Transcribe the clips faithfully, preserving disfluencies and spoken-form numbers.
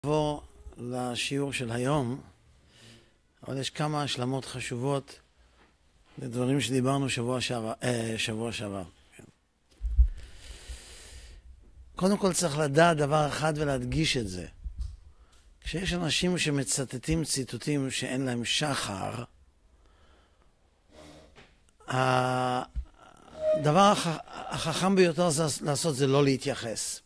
נעבור לשיעור של היום, אבל יש כמה השלמות חשובות לדברים שדיברנו שבוע שעבר. אה, שבוע שעבר. כן. קודם כל צריך לדעת דבר אחד ולהדגיש את זה. כשיש אנשים שמצטטים ציטוטים שאין להם שחר, הדבר החכם ביותר לעשות זה לא להתייחס.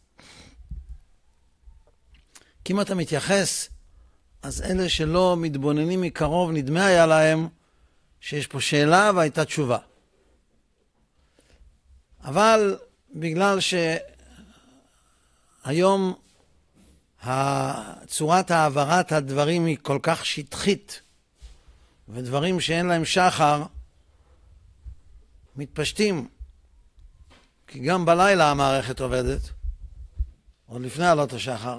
כי אם אתה מתייחס, אז אלה שלא מתבוננים מקרוב, נדמה היה להם שיש פה שאלה והייתה תשובה. אבל בגלל שהיום צורת העברת הדברים היא כל כך שטחית, ודברים שאין להם שחר מתפשטים, כי גם בלילה המערכת עובדת, עוד לפני עלות השחר,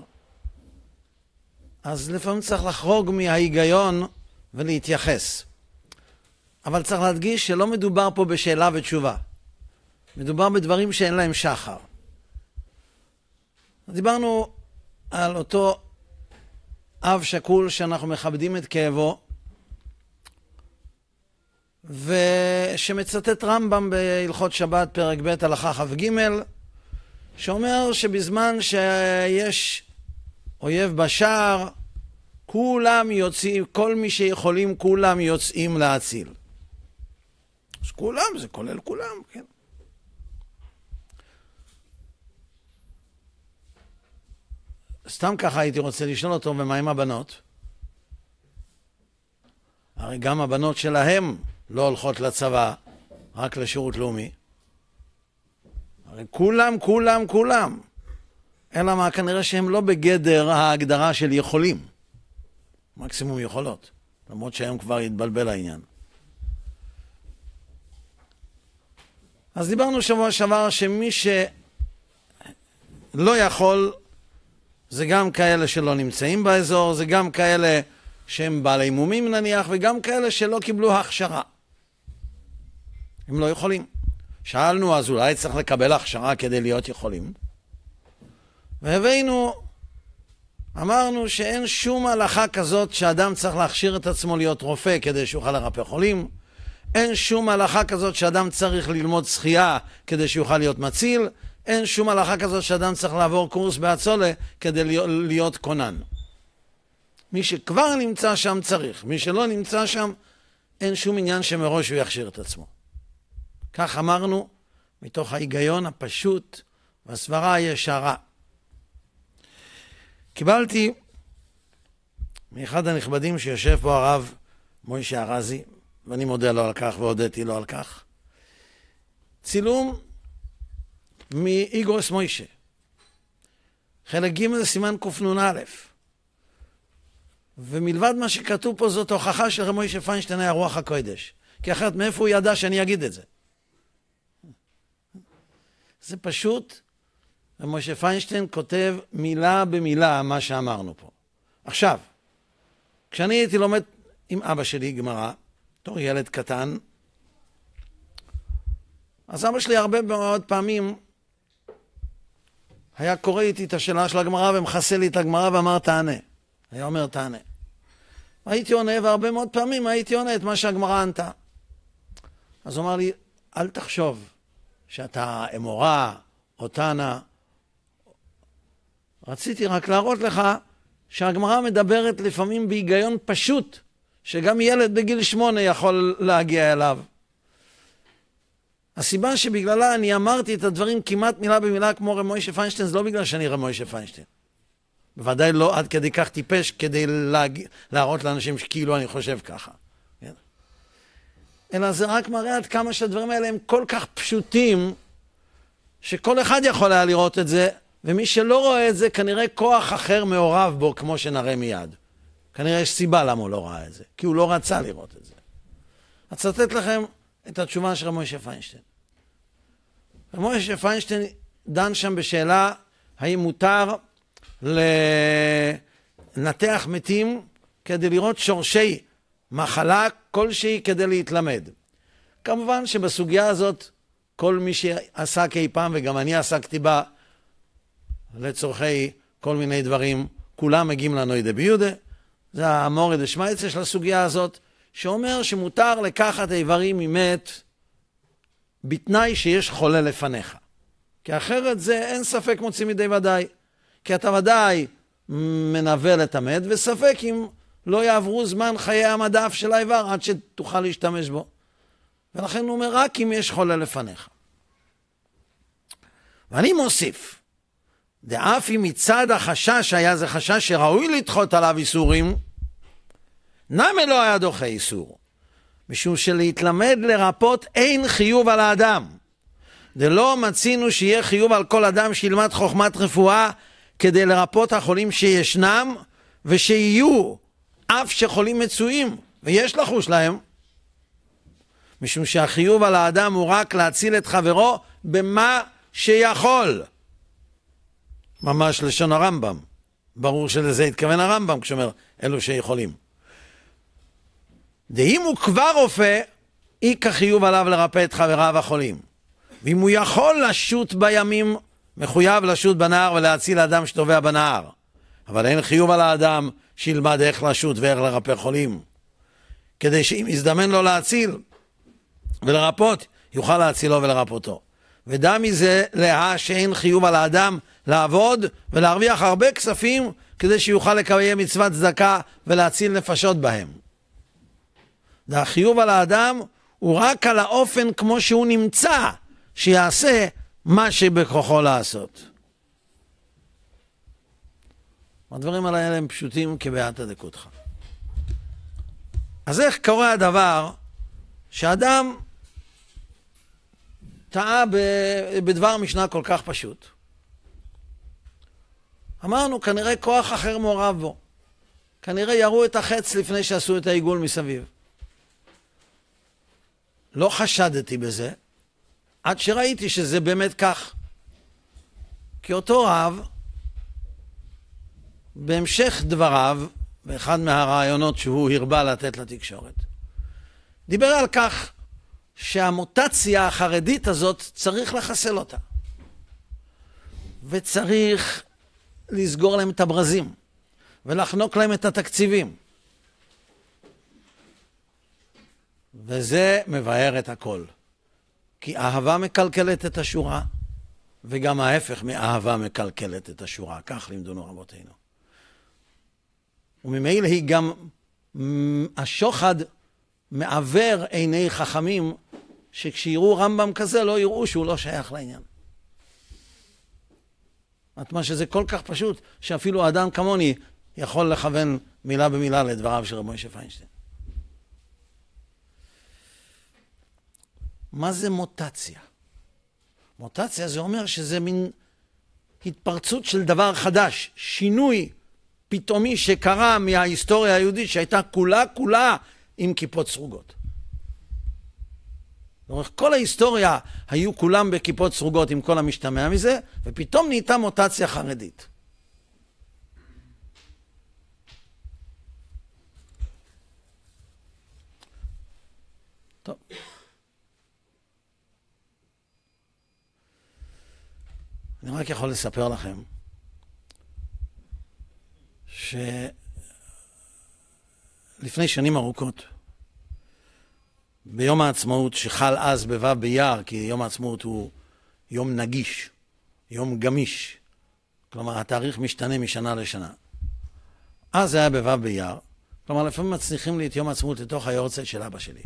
אז לפעמים צריך לחרוג מההיגיון ולהתייחס. אבל צריך להדגיש שלא מדובר פה בשאלה ותשובה. מדובר בדברים שאין להם שחר. דיברנו על אותו אב שכול שאנחנו מכבדים את כאבו, ושמצטט רמב"ם בהלכות שבת פרק ב' הלכה כ"ג, שאומר שבזמן שיש אויב בשער, כולם יוצאים, כל מי שיכולים, כולם יוצאים להציל. אז כולם, זה כולל כולם, כן. סתם ככה הייתי רוצה לשאול אותו, ומה עם הבנות? הרי גם הבנות שלהם לא הולכות לצבא, רק לשירות לאומי. הרי כולם, כולם, כולם. אלא מה, כנראה שהם לא בגדר ההגדרה של יכולים. מקסימום יכולות. למרות שהיום כבר התבלבל העניין. אז דיברנו שבוע שעבר שמי שלא יכול, זה גם כאלה שלא נמצאים באזור, זה גם כאלה שהם בעלי מומים נניח, וגם כאלה שלא קיבלו הכשרה. הם לא יכולים. שאלנו, אז אולי צריך לקבל הכשרה כדי להיות יכולים. והבאנו, אמרנו שאין שום הלכה כזאת שאדם צריך להכשיר את עצמו להיות רופא כדי שיוכל לרפא חולים. אין שום הלכה כזאת שאדם צריך ללמוד שחייה כדי שיוכל להיות מציל. אין שום הלכה כזאת שאדם צריך לעבור קורס בהצולה כדי להיות כונן. מי שכבר נמצא שם צריך. מי שלא נמצא שם, אין שום עניין שמראש הוא יכשיר את עצמו. כך אמרנו, מתוך ההיגיון הפשוט והסברה הישרה. קיבלתי מאחד הנכבדים שיושב פה הרב מוישה ארזי, ואני מודה לו על כך והודיתי לו על כך, צילום מאיגרוס מוישה, חלק ג' סימן קנ"א, ומלבד מה שכתוב פה זאת הוכחה של רב מוישה פיינשטיין היה רוח הקודש, כי אחרת מאיפה הוא ידע שאני אגיד את זה? זה פשוט, רב מוישה פיינשטיין כותב מילה במילה מה שאמרנו פה. עכשיו, כשאני הייתי לומד עם אבא שלי גמרא, תור ילד קטן, אז אבא שלי הרבה מאוד פעמים היה קורא איתי את השאלה של הגמרא ומחסה לי את הגמרא ואמר תענה. היה אומר תענה. הייתי עונה, והרבה מאוד פעמים הייתי עונה את מה שהגמרא ענתה. אז הוא אמר לי, אל תחשוב שאתה אמורה או תענה. רציתי רק להראות לך שהגמרא מדברת לפעמים בהיגיון פשוט, שגם ילד בגיל שמונה יכול להגיע אליו. הסיבה שבגללה אני אמרתי את הדברים כמעט מילה במילה כמו רב מוישה פיינשטיין, זה לא בגלל שאני רב מוישה פיינשטיין. בוודאי לא עד כדי כך טיפש כדי להג... להראות לאנשים שכאילו אני חושב ככה. כן? אלא זה רק מראה עד כמה שהדברים האלה הם כל כך פשוטים, שכל אחד יכול היה לראות את זה, ומי שלא רואה את זה כנראה כוח אחר מעורב בו כמו שנראה מיד. כנראה יש סיבה למה הוא לא ראה את זה, כי הוא לא רצה לראות את זה. אצטט לכם את התשובה של רב מוישה פיינשטיין. רב מוישה פיינשטיין דן שם בשאלה האם מותר לנתח מתים כדי לראות שורשי מחלה כלשהי כדי להתלמד. כמובן שבסוגיה הזאת כל מי שעסק אי פעם, וגם אני עסקתי בה לצורכי כל מיני דברים, כולם מגיעים לנוידה ביודה, זה המורד השמייצה של הסוגיה הזאת, שאומר שמותר לקחת איברים ממת בתנאי שיש חולה לפניך. כי אחרת זה אין ספק מוציא מדי ודאי. כי אתה ודאי מנבל את המת, וספק אם לא יעברו זמן חיי המדף של האיבר עד שתוכל להשתמש בו. ולכן הוא אומר, רק אם יש חולה לפניך. ואני מוסיף, דאף אם מצד החשש היה זה חשש שראוי לדחות עליו איסורים, נמי לא היה דוחה איסור. משום שלהתלמד לרפות אין חיוב על האדם. דלא מצינו שיהיה חיוב על כל אדם שילמד חוכמת רפואה כדי לרפות החולים שישנם ושיהיו אף שחולים מצויים ויש לחוש להם. משום שהחיוב על האדם הוא רק להציל את חברו במה שיכול. ממש לשון הרמב"ם. ברור שלזה התכוון הרמב"ם כשאומר אלו שיכולים. דאם הוא כבר רופא, אי כחיוב עליו לרפא את חבריו החולים. ואם הוא יכול לשוט בימים, מחויב לשוט בנהר ולהציל האדם שטובע בנהר. אבל אין חיוב על האדם שילמד איך לשוט ואיך לרפא חולים. כדי שאם יזדמן לו להציל ולרפות, יוכל להצילו ולרפותו. ודע מזה לה שאין חיוב על האדם לעבוד ולהרוויח הרבה כספים כדי שיוכל לקיים מצוות צדקה ולהציל נפשות בהם. והחיוב על האדם הוא רק על האופן כמו שהוא נמצא, שיעשה מה שבכוחו לעשות. הדברים האלה הם פשוטים כבעתה דקותך. אז איך קורה הדבר שאדם טעה בדבר משנה כל כך פשוט? אמרנו, כנראה כוח אחר מעורב בו. כנראה ירו את החץ לפני שעשו את העיגול מסביב. לא חשדתי בזה, עד שראיתי שזה באמת כך. כי אותו רב, בהמשך דבריו, באחד מהרעיונות שהוא הרבה לתת לתקשורת, דיבר על כך שהמוטציה החרדית הזאת צריך לחסל אותה. וצריך לסגור להם את הברזים, ולחנוק להם את התקציבים. וזה מבאר את הכל. כי אהבה מקלקלת את השורה, וגם ההפך מאהבה מקלקלת את השורה. כך לימדונו רבותינו. וממילא היא גם, השוחד מעבר עיני חכמים, שכשיראו רמב"ם כזה לא יראו שהוא לא שייך לעניין. זאת אומרת שזה כל כך פשוט, שאפילו אדם כמוני יכול לכוון מילה במילה לדבריו של רב מוישה פיינשטיין. מה זה מוטציה? מוטציה זה אומר שזה מין התפרצות של דבר חדש, שינוי פתאומי שקרה מההיסטוריה היהודית שהייתה כולה כולה עם כיפות סרוגות. לאורך כל ההיסטוריה היו כולם בכיפות סרוגות עם כל המשתמע מזה, ופתאום נהייתה מוטציה חרדית. טוב. אני רק יכול לספר לכם שלפני שנים ארוכות, ביום העצמאות שחל אז בו' באייר, כי יום העצמאות הוא יום נגיש, יום גמיש, כלומר התאריך משתנה משנה לשנה. אז זה היה בו' באייר, כלומר לפעמים מצליחים לי את יום העצמאות לתוך היורצייט של אבא שלי.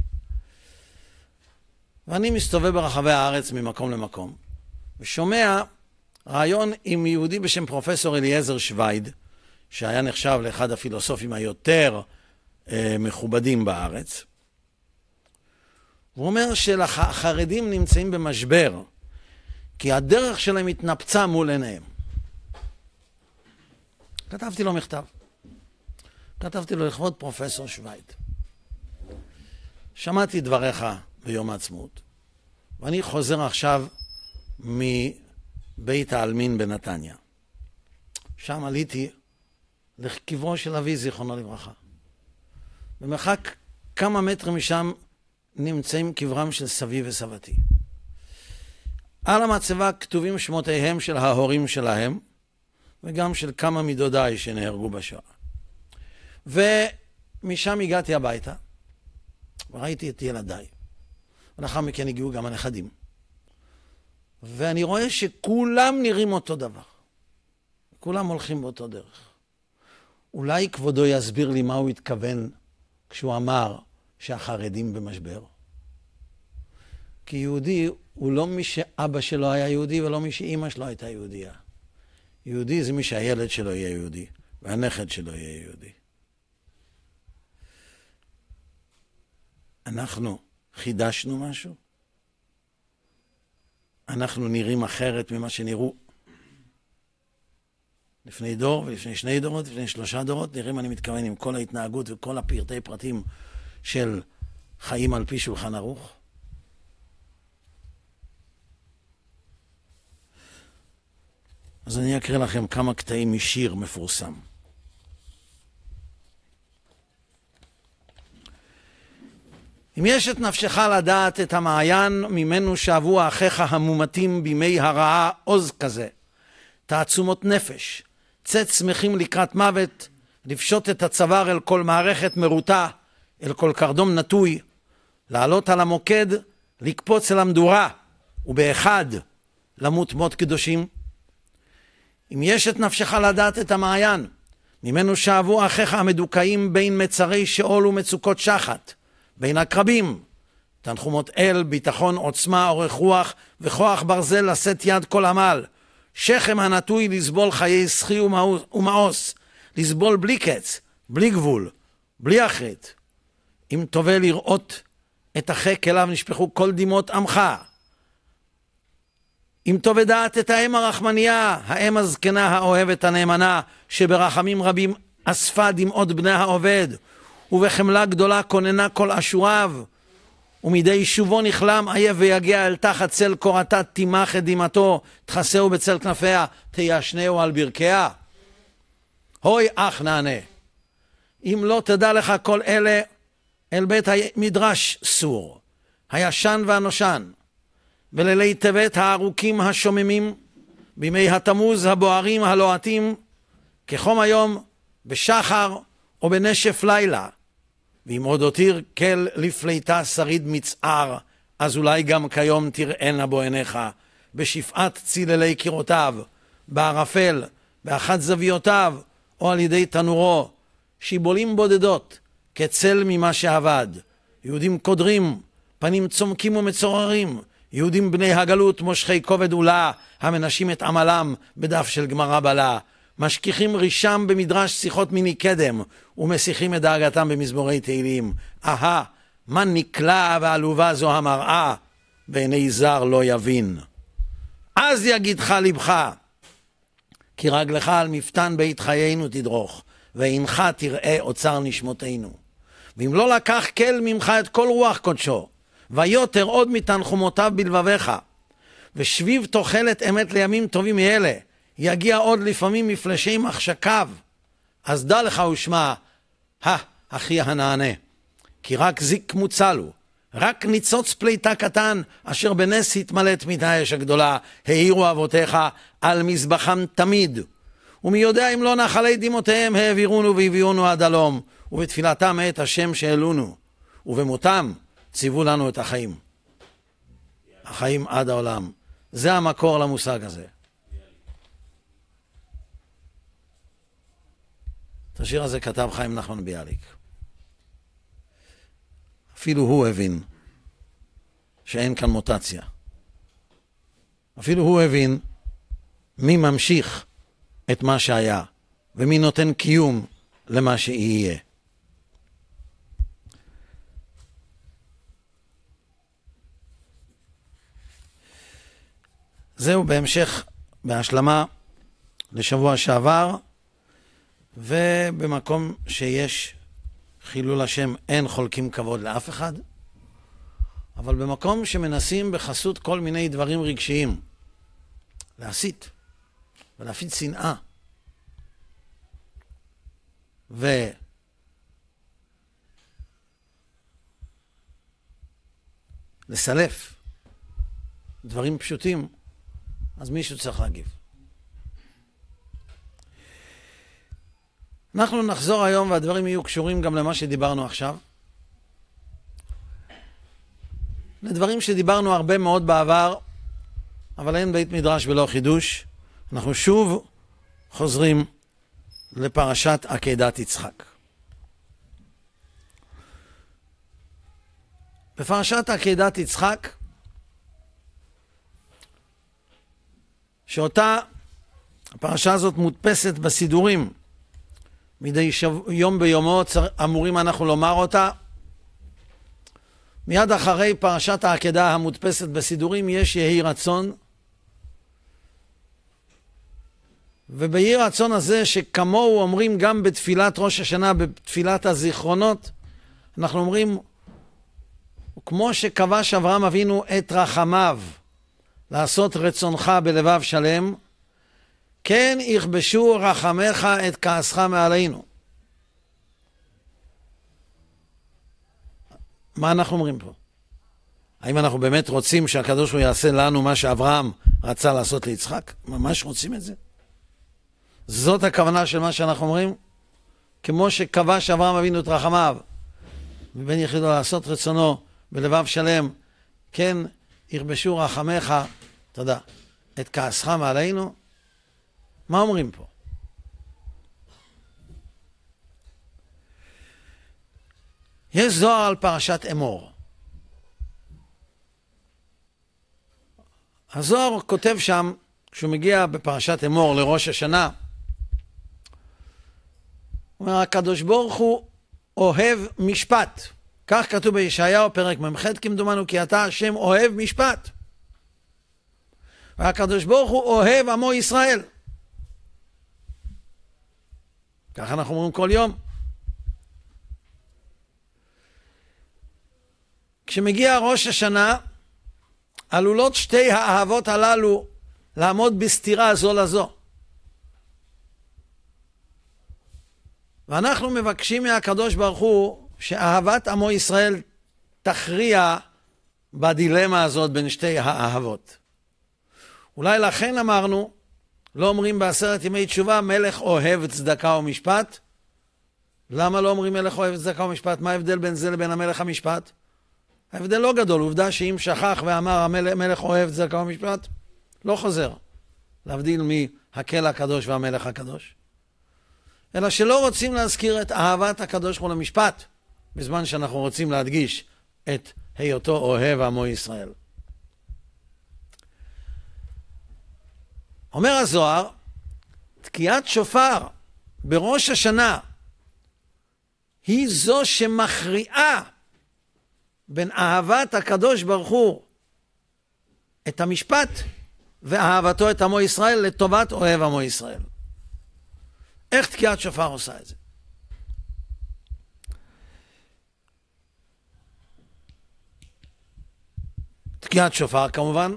ואני מסתובב ברחבי הארץ ממקום למקום, ושומע רעיון עם יהודי בשם פרופסור אליעזר שווייד, שהיה נחשב לאחד הפילוסופים היותר אה, מכובדים בארץ. הוא אומר שהחרדים נמצאים במשבר, כי הדרך שלהם התנפצה מול עיניהם. כתבתי לו מכתב. כתבתי לו לכבוד פרופסור שווייד. שמעתי דבריך ביום העצמאות, ואני חוזר עכשיו מבית העלמין בנתניה. שם עליתי לכיוון של אבי זיכרונו לברכה. במרחק כמה מטרים משם נמצאים קברם של סבי וסבתי. על המצבה כתובים שמותיהם של ההורים שלהם, וגם של כמה מדודיי שנהרגו בשואה. ומשם הגעתי הביתה, וראיתי את ילדיי. ולאחר מכן הגיעו גם הנכדים. ואני רואה שכולם נראים אותו דבר. כולם הולכים באותו דרך. אולי כבודו יסביר לי מה הוא התכוון כשהוא אמר שהחרדים במשבר? כי יהודי הוא לא מי שאבא שלו היה יהודי ולא מי שאמא שלו הייתה יהודייה. יהודי זה מי שהילד שלו יהיה יהודי והנכד שלו יהיה יהודי. אנחנו חידשנו משהו? אנחנו נראים אחרת ממה שנראו לפני דור ולפני שני דורות, לפני שלושה דורות, נראים אני מתכוון עם כל ההתנהגות וכל הפרטי פרטים של חיים על פי שולחן ערוך. אז אני אקריא לכם כמה קטעים משיר מפורסם. אם יש את נפשך לדעת את המעיין, ממנו שאבו אחיך המומתים בימי הרעה עוז כזה, תעצומות נפש, צאת שמחים לקראת מוות, לפשוט את הצוואר אל כל מערכת מרוטה, אל כל קרדום נטוי, לעלות על המוקד, לקפוץ אל המדורה, ובאחד למות מות קדושים. אם יש את נפשך לדעת את המעיין, ממנו שאבו אחיך המדוכאים בין מצרי שאול ומצוקות שחת, בין הקרבים, תנחומות אל, ביטחון, עוצמה, אורך רוח וכוח ברזל לשאת יד כל עמל, שכם הנטוי לסבול חיי שחי ומאוס, לסבול בלי קץ, בלי גבול, בלי אחרית. אם תובע לראות את החק אליו נשפכו כל דמעות עמך, אם תובע דעת את האם הרחמניה, האם הזקנה האוהבת הנאמנה, שברחמים רבים אספה דמעות בני העובד, ובחמלה גדולה כוננה כל אשוריו, ומדי שובו נכלם עייף ויגיע אל תחת צל קורתה, תימח את דמעתו, תחסהו בצל כנפיה, תישנהו על ברכיה. הוי אך נענה, אם לא תדע לך כל אלה, אל בית המדרש סור, הישן והנושן, בלילי טבת הארוכים השוממים, בימי התמוז הבוערים הלוהטים, כחום היום, בשחר או בנשף לילה, ואם עוד הותיר כל לפליטה שריד מצער, אז אולי גם כיום תראינה בו עיניך, בשפעת ציללי קירותיו, בערפל, באחת זוויותיו, או על ידי תנורו, שיבולים בודדות, כצל ממה שעבד, יהודים קודרים, פנים צומקים ומצוררים, יהודים בני הגלות מושכי כובד עולה, המנשים את עמלם בדף של גמרא בלה, משכיחים רישם במדרש שיחות מיני קדם, ומסיחים את דאגתם במזמורי תהילים. אהה, מה נקלע ועלובה זו המראה, בעיני זר לא יבין. אז יגידך לבך, כי רגלך על מפתן בית חיינו תדרוך, ועינך תראה אוצר נשמותינו. ואם לא לקח כל ממך את כל רוח קודשו, ויותר עוד מתנחומותיו בלבביך, ושביב תוחלת אמת לימים טובים מאלה, יגיע עוד לפעמים מפלשי מחשקיו, אז דע לך ושמע, הא, אחי הנענה, כי רק זיק מוצל הוא, רק ניצוץ פליטה קטן, אשר בנס התמלאת מן האש הגדולה, העירו אבותיך על מזבחם תמיד, ומי יודע אם לא נחלי דמעותיהם העבירונו והביאונו עד הלום, ובתפילתם את השם שאלונו, ובמותם ציוו לנו את החיים. החיים עד העולם. זה המקור למושג הזה. את השיר הזה כתב חיים נחמן ביאליק. אפילו הוא הבין שאין כאן מוטציה. אפילו הוא הבין מי ממשיך את מה שהיה, ומי נותן קיום למה שיהיה. זהו בהמשך, בהשלמה לשבוע שעבר, ובמקום שיש חילול השם אין חולקים כבוד לאף אחד, אבל במקום שמנסים בחסות כל מיני דברים רגשיים להסית ולהפיץ שנאה ולסלף דברים פשוטים, אז מישהו צריך להגיב. אנחנו נחזור היום והדברים יהיו קשורים גם למה שדיברנו עכשיו. לדברים שדיברנו הרבה מאוד בעבר, אבל אין בית מדרש ולא חידוש. אנחנו שוב חוזרים לפרשת עקדת יצחק. בפרשת עקדת יצחק, שאותה, הפרשה הזאת מודפסת בסידורים, מדי שבוע, יום ביומו אמורים אנחנו לומר אותה. מיד אחרי פרשת העקדה המודפסת בסידורים יש יהי רצון, וביהי רצון הזה שכמוהו אומרים גם בתפילת ראש השנה, בתפילת הזיכרונות, אנחנו אומרים, כמו שכבש אברהם אבינו את רחמיו לעשות רצונך בלבב שלם, כן יכבשו רחמך את כעסך מעלינו. מה אנחנו אומרים פה? האם אנחנו באמת רוצים שהקדוש הוא יעשה לנו מה שאברהם רצה לעשות ליצחק? ממש רוצים את זה? זאת הכוונה של מה שאנחנו אומרים? כמו שכבש אברהם אבינו את רחמיו, ובן יחידו לעשות רצונו בלבב שלם, כן יכבשו רחמך, תודה, את כעסך מעלינו. מה אומרים פה? יש זוהר על פרשת אמור. הזוהר כותב שם, כשהוא מגיע בפרשת אמור לראש השנה, הוא אומר, הקדוש ברוך הוא אוהב משפט. כך כתוב בישעיהו פרק ממ"ח כמדומנו, כי אתה השם אוהב משפט. והקדוש ברוך הוא אוהב עמו ישראל. ככה אנחנו אומרים כל יום. כשמגיע ראש השנה, עלולות שתי האהבות הללו לעמוד בסתירה זו לזו. ואנחנו מבקשים מהקדוש ברוך הוא שאהבת עמו ישראל תכריע בדילמה הזאת בין שתי האהבות. אולי לכן אמרנו, לא אומרים בעשרת ימי תשובה, מלך אוהב צדקה ומשפט. למה לא אומרים מלך אוהב צדקה ומשפט? מה ההבדל בין זה לבין המלך המשפט? ההבדל לא גדול, עובדה שאם שכח ואמר המלך אוהב צדקה ומשפט, לא חוזר. להבדיל מהקל הקדוש והמלך הקדוש. אלא שלא רוצים להזכיר את אהבת הקדוש ברוך הוא למשפט, בזמן שאנחנו רוצים להדגיש את היותו אוהב עמו ישראל. אומר הזוהר, תקיעת שופר בראש השנה היא זו שמכריעה בין אהבת הקדוש ברוך הוא את המשפט ואהבתו את עמו ישראל לטובת אוהב עמו ישראל. איך תקיעת שופר עושה את זה? תקיעת שופר כמובן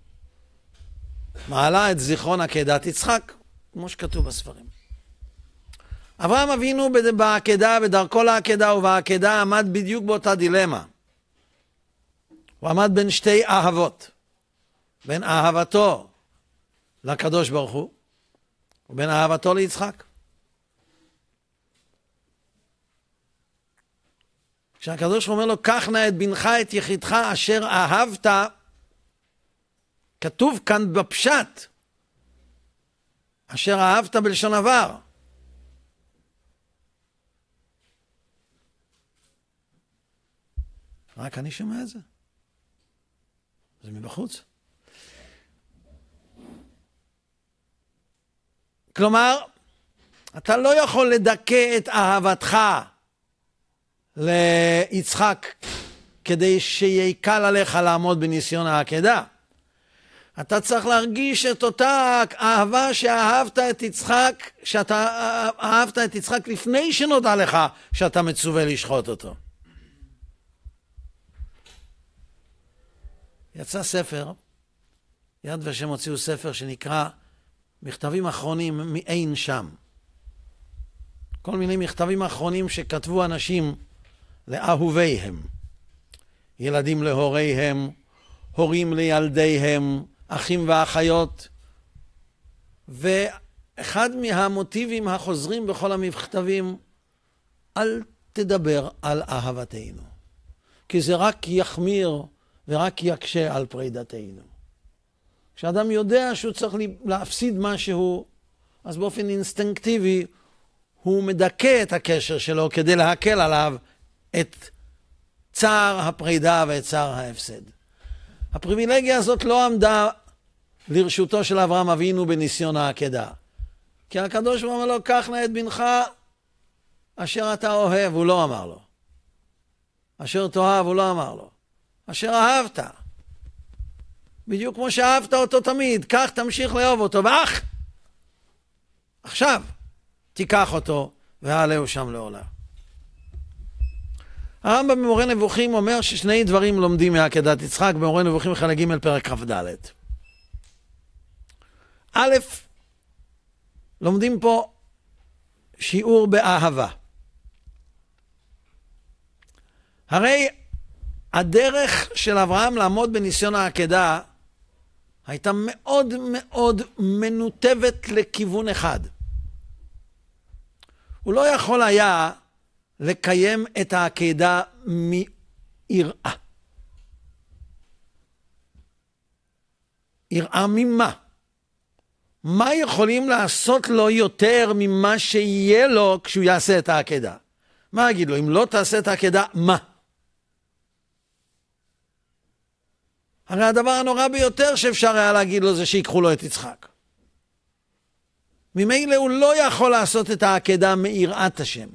מעלה את זיכרון עקדת יצחק, כמו שכתוב בספרים. אברהם אבינו בעקדה, בדרכו לעקדה ובעקדה עמד בדיוק באותה דילמה. הוא עמד בין שתי אהבות, בין אהבתו לקדוש ברוך הוא ובין אהבתו ליצחק. כשהקדוש אומר לו, קח נא את בנך את יחידך אשר אהבת, כתוב כאן בפשט, אשר אהבת בלשון עבר. רק אני שומע את זה. זה מבחוץ. כלומר, אתה לא יכול לדכא את אהבתך ליצחק כדי שיקל עליך לעמוד בניסיון העקדה. אתה צריך להרגיש את אותה אהבה שאהבת את יצחק, שאתה אהבת את יצחק לפני שנודע לך שאתה מצווה לשחוט אותו. יצא ספר, יד ושם הוציאו ספר שנקרא מכתבים אחרונים מאין שם. כל מיני מכתבים אחרונים שכתבו אנשים לאהוביהם. ילדים להוריהם, הורים לילדיהם, אחים ואחיות. אחד מהמוטיבים החוזרים בכל המכתבים, אל תדבר על אהבתנו, כי זה רק יחמיר ורק יקשה על פרידתנו. כשאדם יודע שהוא צריך להפסיד משהו, אז באופן אינסטינקטיבי הוא מדכא את הקשר שלו כדי להקל עליו את צער הפרידה ואת צער ההפסד. הפריבילגיה הזאת לא עמדה לרשותו של אברהם אבינו בניסיון העקדה. כי הקדוש ברוך הוא אומר לו, קח נא את בנך אשר אתה אוהב, הוא לא אמר לו. אשר תאהב, הוא לא אמר לו. אשר אהבת. בדיוק כמו שאהבת אותו תמיד, כך תמשיך לאהוב אותו, ואך, עכשיו, תיקח אותו, והעלהו שם לעולה. הרמב"ם במורה נבוכים אומר ששני דברים לומדים מעקדת יצחק, במורה נבוכים חלק ג' פרק כ"ד. א', לומדים פה שיעור באהבה. הרי הדרך של אברהם לעמוד בניסיון העקדה הייתה מאוד מאוד מנותבת לכיוון אחד. הוא לא יכול היה לקיים את העקדה מיראה. יראה ממה? מה יכולים לעשות לו יותר ממה שיהיה לו כשהוא יעשה את העקדה? מה אגיד לו? אם לא תעשה את העקדה, מה? הרי הדבר הנורא ביותר שאפשר היה להגיד לו זה שיקחו לו את יצחק. ממילא הוא לא יכול לעשות את העקדה מיראת השם.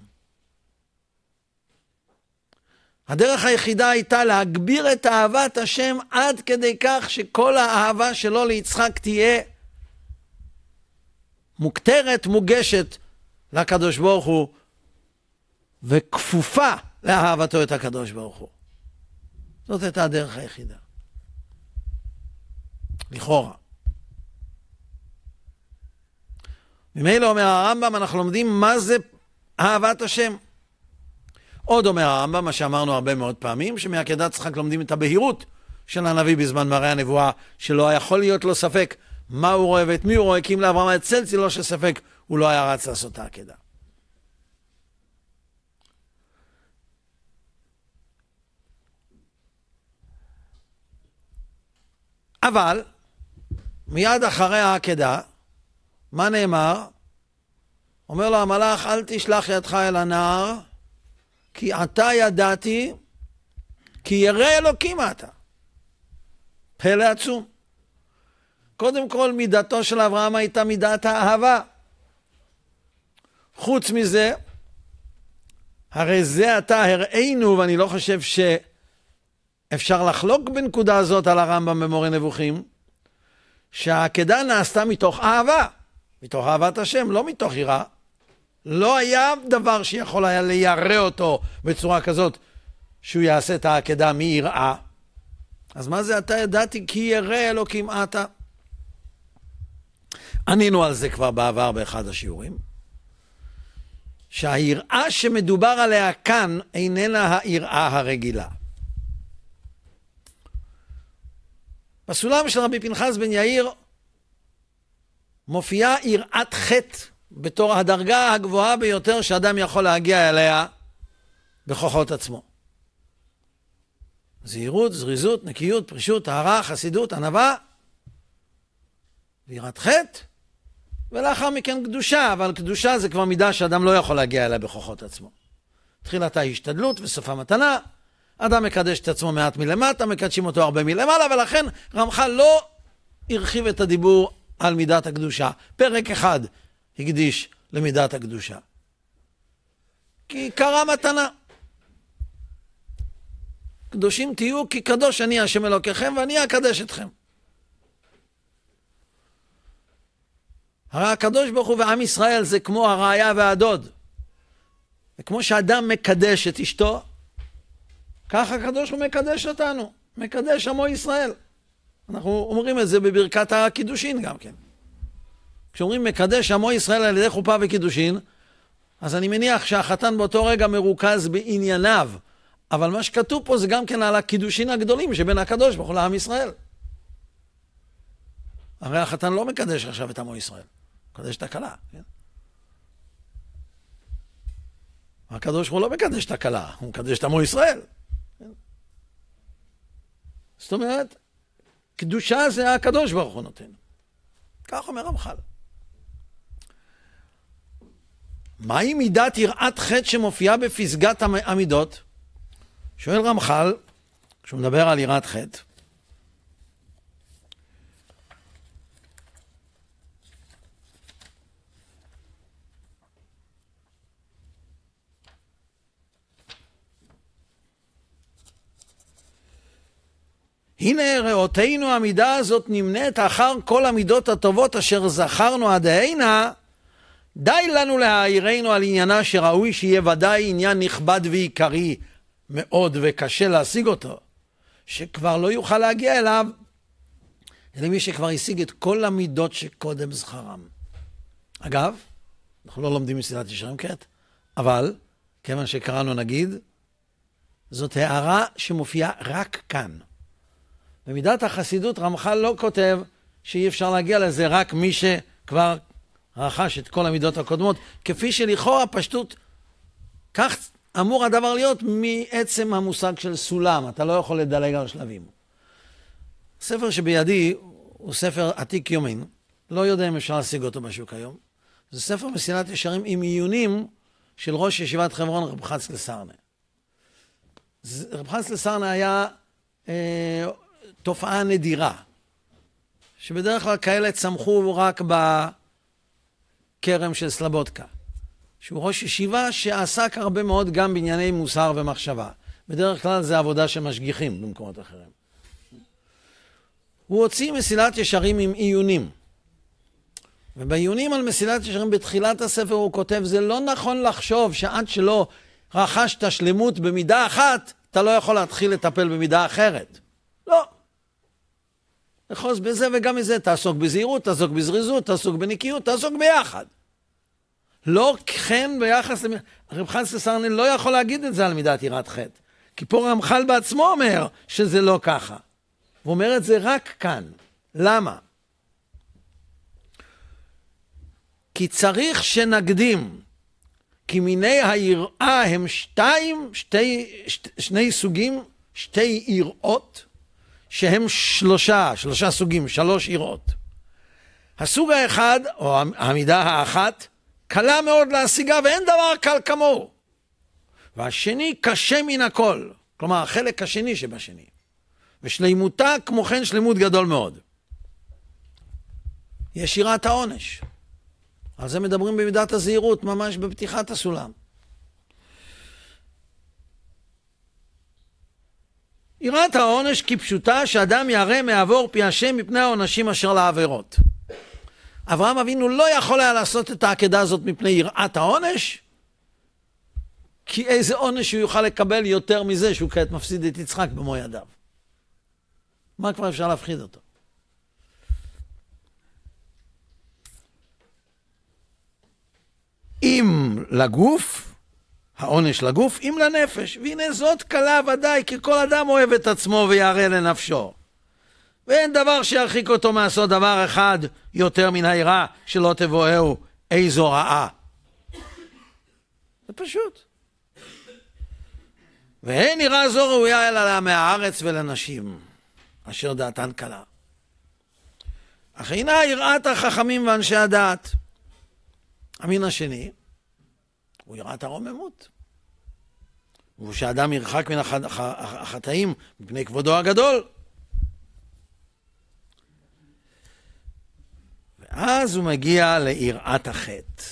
הדרך היחידה הייתה להגביר את אהבת השם עד כדי כך שכל האהבה שלו ליצחק תהיה מוכתרת, מוגשת לקדוש ברוך הוא, וכפופה לאהבתו את הקדוש ברוך הוא. זאת הייתה הדרך היחידה. לכאורה. ממילא אומר הרמב"ם, אנחנו לומדים מה זה אהבת השם. עוד אומר הרמב"ם, מה שאמרנו הרבה מאוד פעמים, שמעקדת יצחק לומדים את הבהירות של הנביא בזמן מראה הנבואה, שלא יכול להיות לו ספק מה הוא רואה ואת מי הוא רואה, כי אם לאברהם היה צל צילו של ספק, הוא לא היה רץ לעשות את העקדה. אבל מיד אחרי העקדה, מה נאמר? אומר לו המלאך, אל תשלח ידך אל הנער, כי אתה ידעתי, כי ירא אלוקים אתה. פלא עצום. קודם כל, מידתו של אברהם הייתה מידת האהבה. חוץ מזה, הרי זה אתה הראינו, ואני לא חושב שאפשר לחלוק בנקודה הזאת על הרמב"ם במורה נבוכים, שהעקדה נעשתה מתוך אהבה, מתוך אהבת השם, לא מתוך יראה. לא היה דבר שיכול היה לירא אותו בצורה כזאת שהוא יעשה את העקדה מיראה. אז מה זה אתה ידעתי כי ירא אלוקים אתה? ענינו על זה כבר בעבר באחד השיעורים. שהיראה שמדובר עליה כאן איננה היראה הרגילה. בסולם של רבי פנחס בן יאיר מופיעה יראת חטא בתור הדרגה הגבוהה ביותר שאדם יכול להגיע אליה בכוחות עצמו. זהירות, זריזות, נקיות, פרישות, טהרה, חסידות, ענווה, ויראת חטא, ולאחר מכן קדושה, אבל קדושה זה כבר מידה שאדם לא יכול להגיע אליה בכוחות עצמו. תחילתה השתדלות וסופה מתנה, אדם מקדש את עצמו מעט מלמטה, מקדשים אותו הרבה מלמעלה, ולכן רמח"ל לא הרחיב את הדיבור על מידת הקדושה. פרק אחד הקדיש למידת הקדושה. כי קרה מתנה. קדושים תהיו כי קדוש אני השם אלוקיכם ואני אקדש אתכם. הרי הקדוש ברוך הוא ועם ישראל זה כמו הרעיה והדוד. וכמו שאדם מקדש את אשתו, ככה הקדוש הוא מקדש אותנו. מקדש עמו ישראל. אנחנו אומרים את זה בברכת הקידושין גם כן. כשאומרים מקדש עמו ישראל על ידי חופה וקידושין, אז אני מניח שהחתן באותו רגע מרוכז בענייניו. אבל מה שכתוב פה זה גם כן על הקידושין הגדולים שבין הקדוש ברוך הוא לעם ישראל. הרי החתן לא מקדש עכשיו את עמו ישראל. מקדש את הכלה, כן? הקדוש הוא לא מקדש את הכלה, הוא מקדש את עמו ישראל. כן? זאת אומרת, קדושה זה הקדוש ברוך הוא נותן. כך אומר רמח"ל. מהי מידת יראת חטא שמופיעה בפסגת המידות? שואל רמח"ל, כשהוא מדבר על יראת חטא, הנה ראותינו המידה הזאת נמנית אחר כל המידות הטובות אשר זכרנו עד הנה, די לנו להעירנו על עניינה שראוי שיהיה ודאי עניין נכבד ועיקרי מאוד וקשה להשיג אותו, שכבר לא יוכל להגיע אליו, אלא מי שכבר השיג את כל המידות שקודם זכרם. אגב, אנחנו לא לומדים מסילת ישרים כעת, אבל כיוון שקראנו נגיד, זאת הערה שמופיעה רק כאן. במידת החסידות רמח"ל לא כותב שאי אפשר להגיע לזה רק מי שכבר רכש את כל המידות הקודמות, כפי שלכאורה פשטות, כך אמור הדבר להיות מעצם המושג של סולם, אתה לא יכול לדלג על שלבים. הספר שבידי הוא ספר עתיק יומין, לא יודע אם אפשר להשיג אותו בשוק היום, זה ספר מסילת ישרים עם עיונים של ראש ישיבת חברון רב חצקאל סרנא. רב חצקאל סרנא היה אה, תופעה נדירה, שבדרך כלל כאלה צמחו רק בכרם של סלבודקה, שהוא ראש ישיבה שעסק הרבה מאוד גם בענייני מוסר ומחשבה. בדרך כלל זה עבודה של משגיחים במקומות אחרים. הוא הוציא מסילת ישרים עם עיונים, ובעיונים על מסילת ישרים בתחילת הספר הוא כותב, זה לא נכון לחשוב שעד שלא רכשת שלמות במידה אחת, אתה לא יכול להתחיל לטפל במידה אחרת. לא. לחוז בזה וגם מזה, תעסוק בזהירות, תעסוק בזריזות, תעסוק בנקיות, תעסוק ביחד. לא כן ביחס, רב חצקאל סרנא לא יכול להגיד את זה על מידת יראת חטא, כי פה רמח"ל בעצמו אומר שזה לא ככה. הוא אומר את זה רק כאן. למה? כי צריך שנקדים, כי מיני היראה הם שתיים, שתי, שתי, שני סוגים, שתי יראות, שהם שלושה, שלושה סוגים, שלוש יראות. הסוג האחד, או המידה האחת, קלה מאוד להשיגה ואין דבר קל כמוהו. והשני קשה מן הכל, כלומר החלק השני שבשני. ושלימותה כמו כן שלמות גדול מאוד. יש יראת העונש. על זה מדברים במידת הזהירות, ממש בפתיחת הסולם. יראת העונש כפשוטה שאדם ירא מעבור פי השם מפני העונשים אשר לעבירות. אברהם אבינו לא יכול היה לעשות את העקדה הזאת מפני יראת העונש, כי איזה עונש הוא יוכל לקבל יותר מזה שהוא כעת מפסיד את יצחק במו ידיו. מה כבר אפשר להפחיד אותו? אם לגוף, העונש לגוף, אם לנפש. והנה זאת קלה ודאי, כי כל אדם אוהב את עצמו וירא לנפשו. ואין דבר שירחיק אותו מעשות דבר אחד יותר מן היראה שלא תבואהו איזו רעה. זה פשוט. ואין יראה זו ראויה אלא לעמי הארץ ולנשים, אשר דעתן קלה. אך אינה יראת החכמים ואנשי הדעת. המין השני הוא יראת הרוממות. הוא שאדם ירחק מן החטאים מפני כבודו הגדול. ואז הוא מגיע ליראת החטא.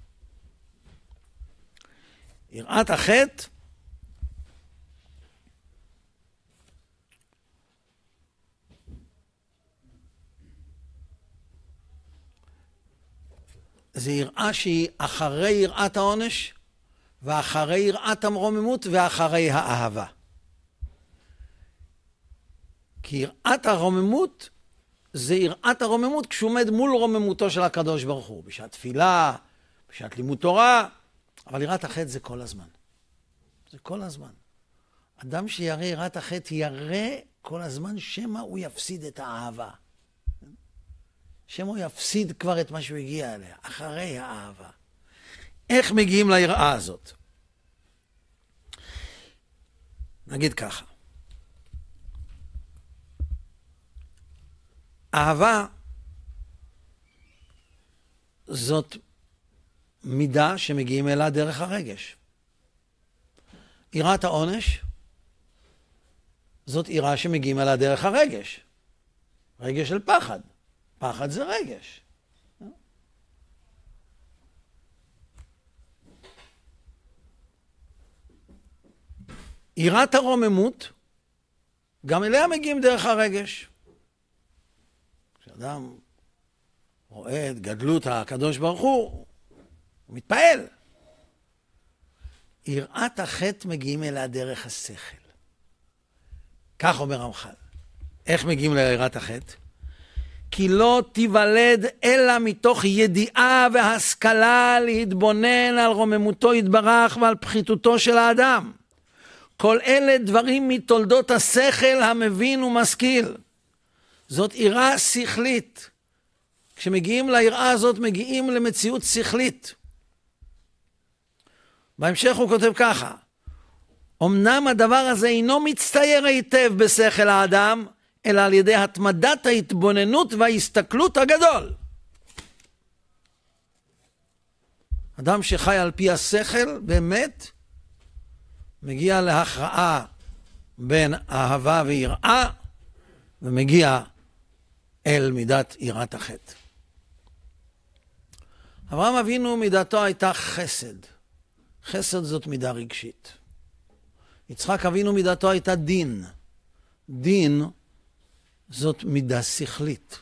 יראת החטא זה יראה שהיא אחרי יראת העונש, ואחרי יראת הרוממות, ואחרי האהבה. כי יראת הרוממות, זה יראת הרוממות כשהוא עומד מול רוממותו של הקדוש ברוך הוא, בשעת תפילה, בשעת לימוד תורה, אבל יראת החטא זה כל הזמן. זה כל הזמן. אדם שירא יראת החטא ירא כל הזמן שמא הוא יפסיד את האהבה. שמו יפסיד כבר את מה שהוא הגיע אליה, אחרי האהבה. איך מגיעים ליראה הזאת? נגיד ככה. אהבה זאת מידה שמגיעים אליה דרך הרגש. יראת העונש זאת יראה שמגיעים אליה דרך הרגש. רגש של פחד. פחד זה רגש. יראת הרוממות, גם אליה מגיעים דרך הרגש. כשאדם רואה את גדלות הקדוש ברוך הוא, הוא מתפעל. יראת החטא מגיעים אליה דרך השכל. כך אומר רמח"ל. איך מגיעים ליראת החטא? כי לא תיוולד אלא מתוך ידיעה והשכלה להתבונן על רוממותו יתברך ועל פחיתותו של האדם. כל אלה דברים מתולדות השכל המבין ומשכיל. זאת יראה שכלית. כשמגיעים ליראה הזאת מגיעים למציאות שכלית. בהמשך הוא כותב ככה, אמנם הדבר הזה אינו מצטייר היטב בשכל האדם, אלא על ידי התמדת ההתבוננות וההסתכלות הגדול. אדם שחי על פי השכל, באמת, מגיע להכרעה בין אהבה ויראה, ומגיע אל מידת יראת החטא. אברהם אבינו מידתו הייתה חסד. חסד זאת מידה רגשית. יצחק אבינו מידתו הייתה דין. דין זאת מידה שכלית.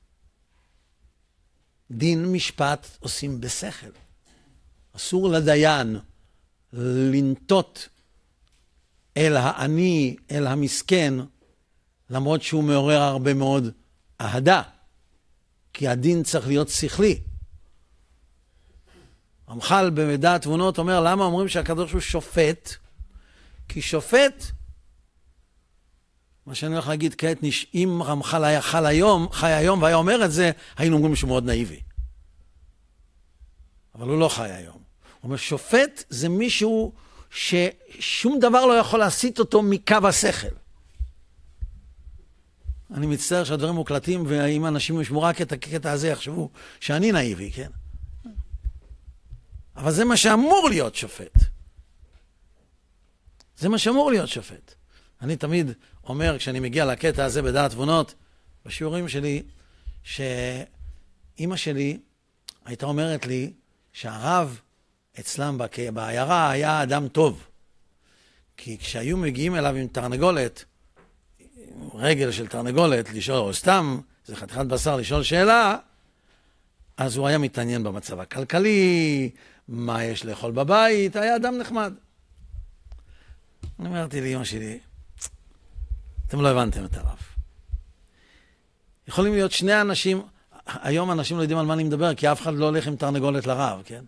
דין משפט עושים בשכל. אסור לדיין לנטות אל העני, אל המסכן, למרות שהוא מעורר הרבה מאוד אהדה. כי הדין צריך להיות שכלי. רמח"ל במידע התבונות אומר, למה אומרים שהקדוש הוא שופט? כי שופט, מה שאני הולך להגיד כעת, אם רמח"ל היה חי היום, חי היום והיה אומר את זה, היינו אומרים שהוא מאוד נאיבי. אבל הוא לא חי היום. הוא אומר, שופט זה מישהו ששום דבר לא יכול להסיט אותו מקו השכל. אני מצטער שהדברים מוקלטים, ואם אנשים ישמעו רק את הקטע הזה, יחשבו שאני נאיבי, כן? אבל זה מה שאמור להיות שופט. זה מה שאמור להיות שופט. אני תמיד אומר, כשאני מגיע לקטע הזה בדעת תבונות, בשיעורים שלי, שאמא שלי הייתה אומרת לי, שהרב אצלם בעיירה היה אדם טוב. כי כשהיו מגיעים אליו עם תרנגולת, רגל של תרנגולת, לשאול, או סתם, זה חתיכת בשר לשאול שאלה, אז הוא היה מתעניין במצב הכלכלי, מה יש לאכול בבית, היה אדם נחמד. אני אמרתי לאמא שלי, אתם לא הבנתם את הרב. יכולים להיות שני אנשים, היום אנשים לא יודעים על מה אני מדבר, כי אף אחד לא הולך עם תרנגולת לרב, כן?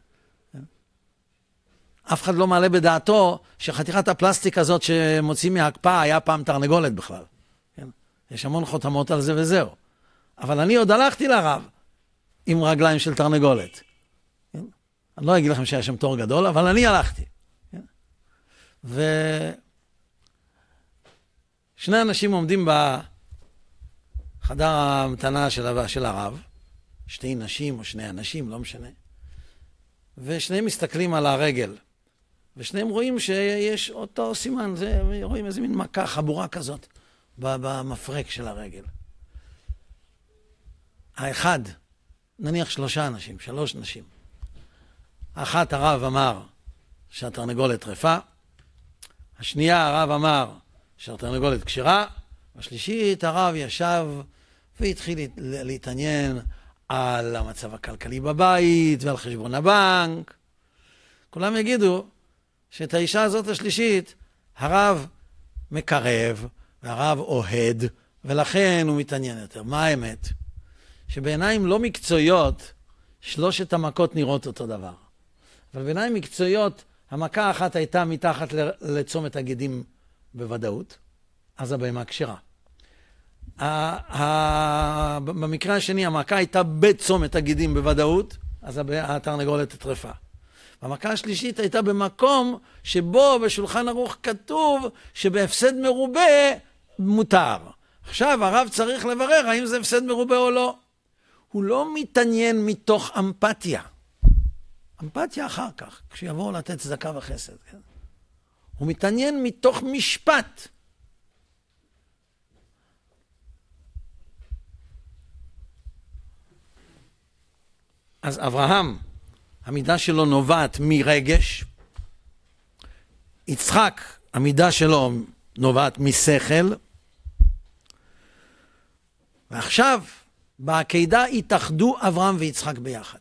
אף אחד לא מעלה בדעתו שחתיכת הפלסטיק הזאת שמוצאים מההקפאה היה פעם תרנגולת בכלל. כן? יש המון חותמות על זה וזהו. אבל אני עוד הלכתי לרב עם רגליים של תרנגולת. כן? אני לא אגיד לכם שהיה שם תור גדול, אבל אני הלכתי. כן? ושני אנשים עומדים בחדר המתנה של, של הרב, שתי נשים או שני אנשים, לא משנה. ושניהם מסתכלים על הרגל. ושניהם רואים שיש אותו סימן, זה, רואים איזה מין מכה חבורה כזאת במפרק של הרגל. האחד, נניח שלושה אנשים, שלוש נשים. האחת הרב אמר שהתרנגולת טרפה, השנייה הרב אמר שהתרנגולת כשרה, והשלישית הרב ישב והתחיל להתעניין על המצב הכלכלי בבית ועל חשבון הבנק. כולם יגידו שאת האישה הזאת השלישית הרב מקרב והרב אוהד, ולכן הוא מתעניין יותר. מה האמת? שבעיניים לא מקצועיות שלושת המכות נראות אותו דבר. אבל בעיניים מקצועיות המכה האחת הייתה מתחת לצומת הגידים בוודאות, אז הבהמה כשרה. במקרה השני המכה הייתה בצומת הגידים בוודאות, אז התרנגולת הטרפה. המכה השלישית הייתה במקום שבו בשולחן ערוך כתוב שבהפסד מרובה מותר. עכשיו הרב צריך לברר האם זה הפסד מרובה או לא. הוא לא מתעניין מתוך אמפתיה. אמפתיה אחר כך, כשיבואו לתת צדקה וחסד. כן? הוא מתעניין מתוך משפט. אז אברהם, המידה שלו נובעת מרגש. יצחק, המידה שלו נובעת משכל. ועכשיו, בעקידה התאחדו אברהם ויצחק ביחד.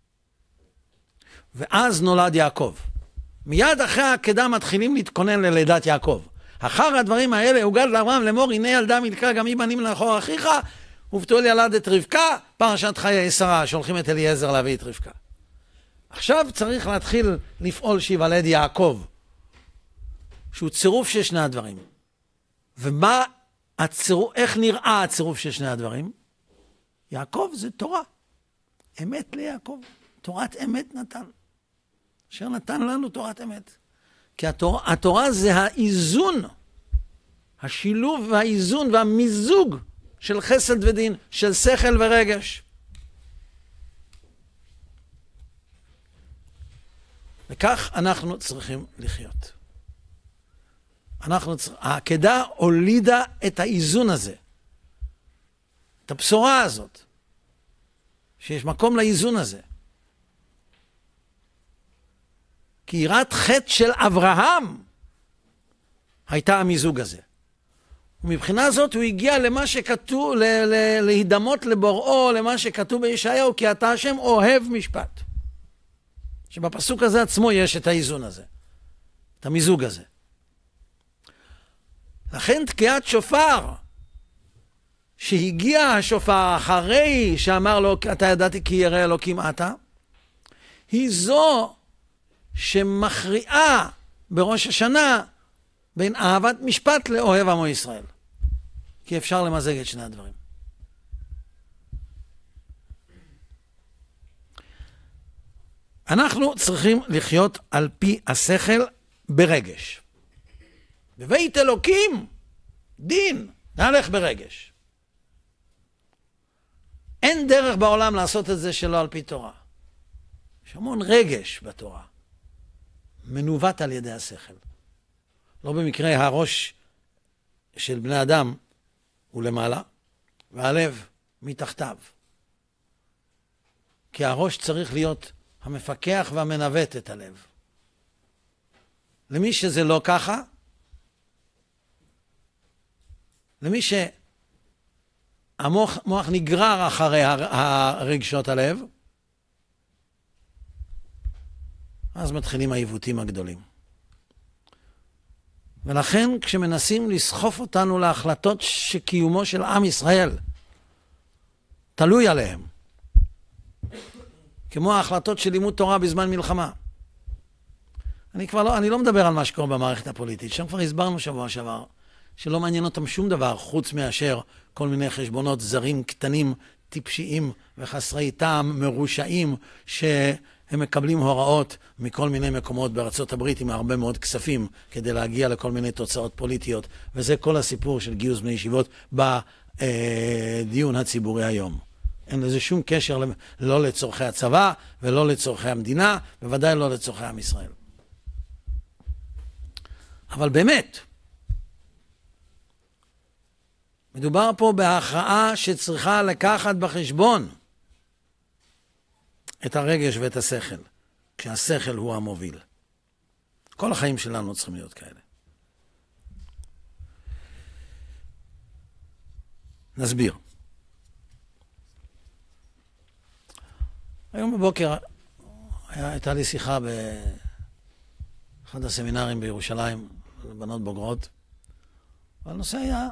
ואז נולד יעקב. מיד אחרי העקידה מתחילים להתכונן ללידת יעקב. אחר הדברים האלה הוגד לאברהם לאמור, הנה ילדה מלכה גם היא בנים לאחור אחיך, ובתול ילד את רבקה, פרשת חיי שרה, שולחים את אליעזר להביא את רבקה. עכשיו צריך להתחיל לפעול שיוולד יעקב, שהוא צירוף של שני הדברים. ומה הצירוף, איך נראה הצירוף של שני הדברים? יעקב זה תורה. אמת ליעקב. תורת אמת נתן. אשר נתן לנו תורת אמת. כי התורה, התורה זה האיזון, השילוב והאיזון והמיזוג של חסד ודין, של שכל ורגש. וכך אנחנו צריכים לחיות. אנחנו צריכים, העקדה הולידה את האיזון הזה. את הבשורה הזאת. שיש מקום לאיזון הזה. כי יראת חטא של אברהם הייתה המיזוג הזה. ומבחינה זאת הוא הגיע למה שכתוב, ל- ל- להידמות לבוראו, למה שכתוב בישעיהו, כי אתה השם אוהב משפט. שבפסוק הזה עצמו יש את האיזון הזה. את המיזוג הזה. לכן תקיעת שופר, שהגיע השופר אחרי שאמר לו, אתה ידעתי כי ירא אלוקים אתה, היא זו שמכריעה בראש השנה בין אהבת משפט לאוהב עמו ישראל. כי אפשר למזג את שני הדברים. אנחנו צריכים לחיות על פי השכל ברגש. בבית אלוקים, דין, נהלך ברגש. אין דרך בעולם לעשות את זה שלא על פי תורה. יש המון רגש בתורה. מנווט על ידי השכל. לא במקרה הראש של בני אדם הוא למעלה, והלב מתחתיו. כי הראש צריך להיות המפקח והמנווט את הלב. למי שזה לא ככה, למי שהמוח מוח נגרר אחרי הרגשות הלב, אז מתחילים העיוותים הגדולים. ולכן כשמנסים לסחוף אותנו להחלטות שקיומו של עם ישראל תלוי עליהם, כמו ההחלטות של לימוד תורה בזמן מלחמה. אני כבר לא, אני לא מדבר על מה שקורה במערכת הפוליטית, שם כבר הסברנו שבוע שעבר, שלא מעניין אותם שום דבר חוץ מאשר כל מיני חשבונות זרים קטנים, טיפשיים וחסרי טעם, מרושעים, שהם מקבלים הוראות מכל מיני מקומות בארצות הברית עם הרבה מאוד כספים כדי להגיע לכל מיני תוצאות פוליטיות, וזה כל הסיפור של גיוס בני ישיבות בדיון הציבורי היום. אין לזה שום קשר לא לצורכי הצבא ולא לצורכי המדינה, בוודאי לא לצורכי עם ישראל. אבל באמת, מדובר פה בהכרעה שצריכה לקחת בחשבון את הרגש ואת השכל, כשהשכל הוא המוביל. כל החיים שלנו צריכים להיות כאלה. נסביר. היום בבוקר הייתה לי שיחה באחד הסמינרים בירושלים, לבנות בוגרות, והנושא היה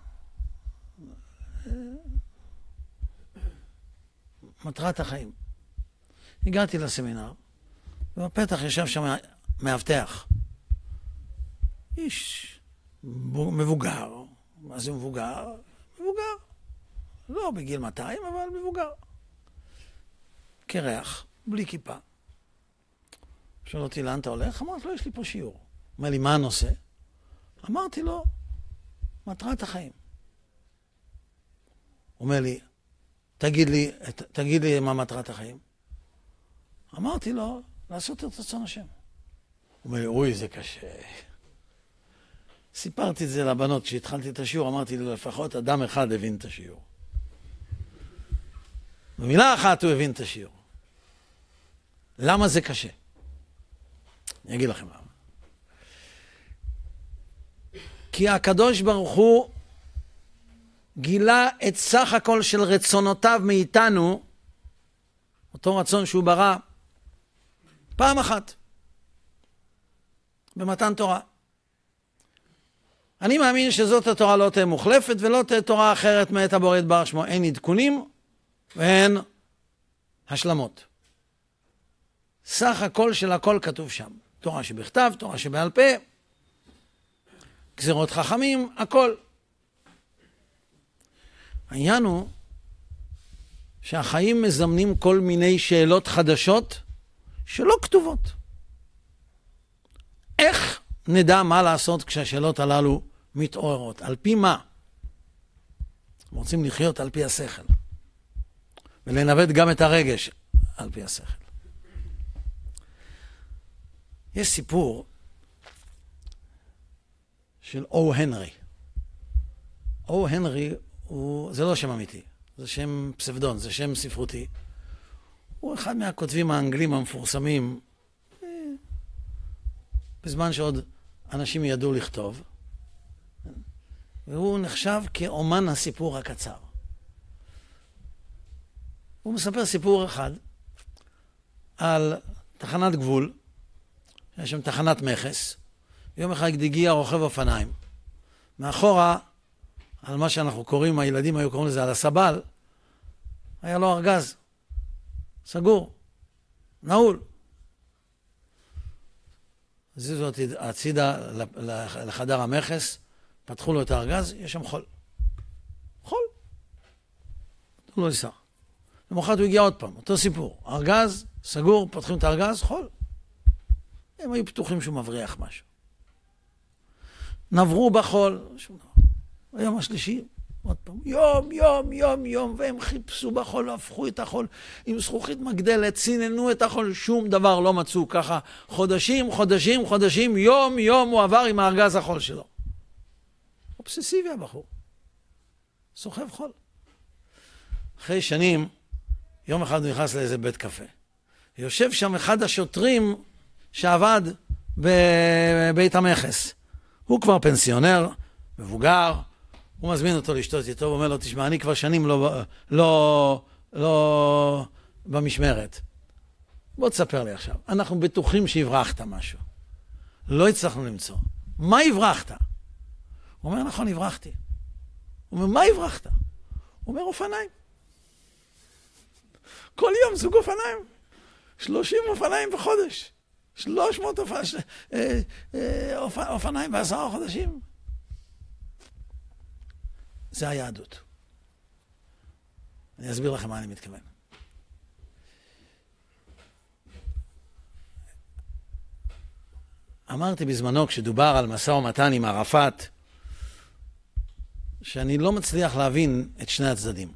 מטרת החיים. הגעתי לסמינר, ובפתח ישב שם מאבטח. איש מבוגר. מה זה מבוגר? מבוגר. לא בגיל מאתיים, אבל מבוגר. קרח, בלי כיפה. שואל אותי, לאן אתה הולך? אמרתי לו, יש לי פה שיעור. אומר לי, מה הנושא? אמרתי לו, מטרת החיים. אומר לי, תגיד לי, תגיד לי מה מטרת החיים. אמרתי לו, לעשות את רצון השם. הוא אומר לי, אוי, זה קשה. סיפרתי את זה לבנות, כשהתחלתי את השיעור, אמרתי לו, לפחות אדם אחד הבין את השיעור. במילה אחת הוא הבין את השיעור. למה זה קשה? אני אגיד לכם למה. כי הקדוש ברוך הוא גילה את סך הכל של רצונותיו מאיתנו, אותו רצון שהוא ברא, פעם אחת, במתן תורה. אני מאמין שזאת התורה לא תהיה מוחלפת, ולא תהיה תורה אחרת מאת הבורא יתברך שמו. אין עדכונים ואין השלמות. סך הכל של הכל כתוב שם. תורה שבכתב, תורה שבעל פה, גזירות חכמים, הכל. העניין הוא שהחיים מזמנים כל מיני שאלות חדשות שלא כתובות. איך נדע מה לעשות כשהשאלות הללו מתעוררות? על פי מה? רוצים לחיות על פי השכל. ולנווט גם את הרגש על פי השכל. יש סיפור של או הנרי. או הנרי הוא, זה לא שם אמיתי, זה שם פסבדון, זה שם ספרותי. הוא אחד מהכותבים האנגלים המפורסמים, בזמן שעוד אנשים ידעו לכתוב, והוא נחשב כאומן הסיפור הקצר. הוא מספר סיפור אחד על תחנת גבול, יש שם תחנת מכס, יום אחד הגיע רוכב אופניים. מאחורה, על מה שאנחנו קוראים, הילדים היו קוראים לזה על הסבל, היה לו ארגז, סגור, נעול. זיזו אותי הצידה לחדר המכס, פתחו לו את הארגז, יש שם חול. חול. הוא לא ניסה. למחרת הוא הגיע עוד פעם, אותו סיפור. ארגז, סגור, פותחים את הארגז, חול. הם היו פתוחים שהוא מבריח משהו. נברו בחול, שום דבר. היום השלישי, עוד פעם, יום, יום, יום, יום, והם חיפשו בחול, הפכו את החול עם זכוכית מגדלת, סיננו את החול, שום דבר לא מצאו ככה. חודשים, חודשים, חודשים, יום, יום הוא עבר עם הארגז החול שלו. אובססיבי הבחור. סוחב חול. אחרי שנים, יום אחד הוא נכנס לאיזה בית קפה. יושב שם אחד השוטרים שעבד בבית המכס. הוא כבר פנסיונר, מבוגר, הוא מזמין אותו לשתות איתו, הוא אומר לו, תשמע, אני כבר שנים לא, לא, לא במשמרת. בוא תספר לי עכשיו, אנחנו בטוחים שהברחת משהו. לא הצלחנו למצוא. מה הברחת? הוא אומר, נכון, הברחתי. הוא אומר, מה הברחת? הוא אומר, אופניים. כל יום זוג אופניים. שלושים אופניים בחודש. שלוש מאות אופ... אה, אה, אופ... אופניים בעשרה חודשים. זה היהדות. אני אסביר לכם מה אני מתכוון. אמרתי בזמנו, כשדובר על משא ומתן עם ערפאת, שאני לא מצליח להבין את שני הצדדים.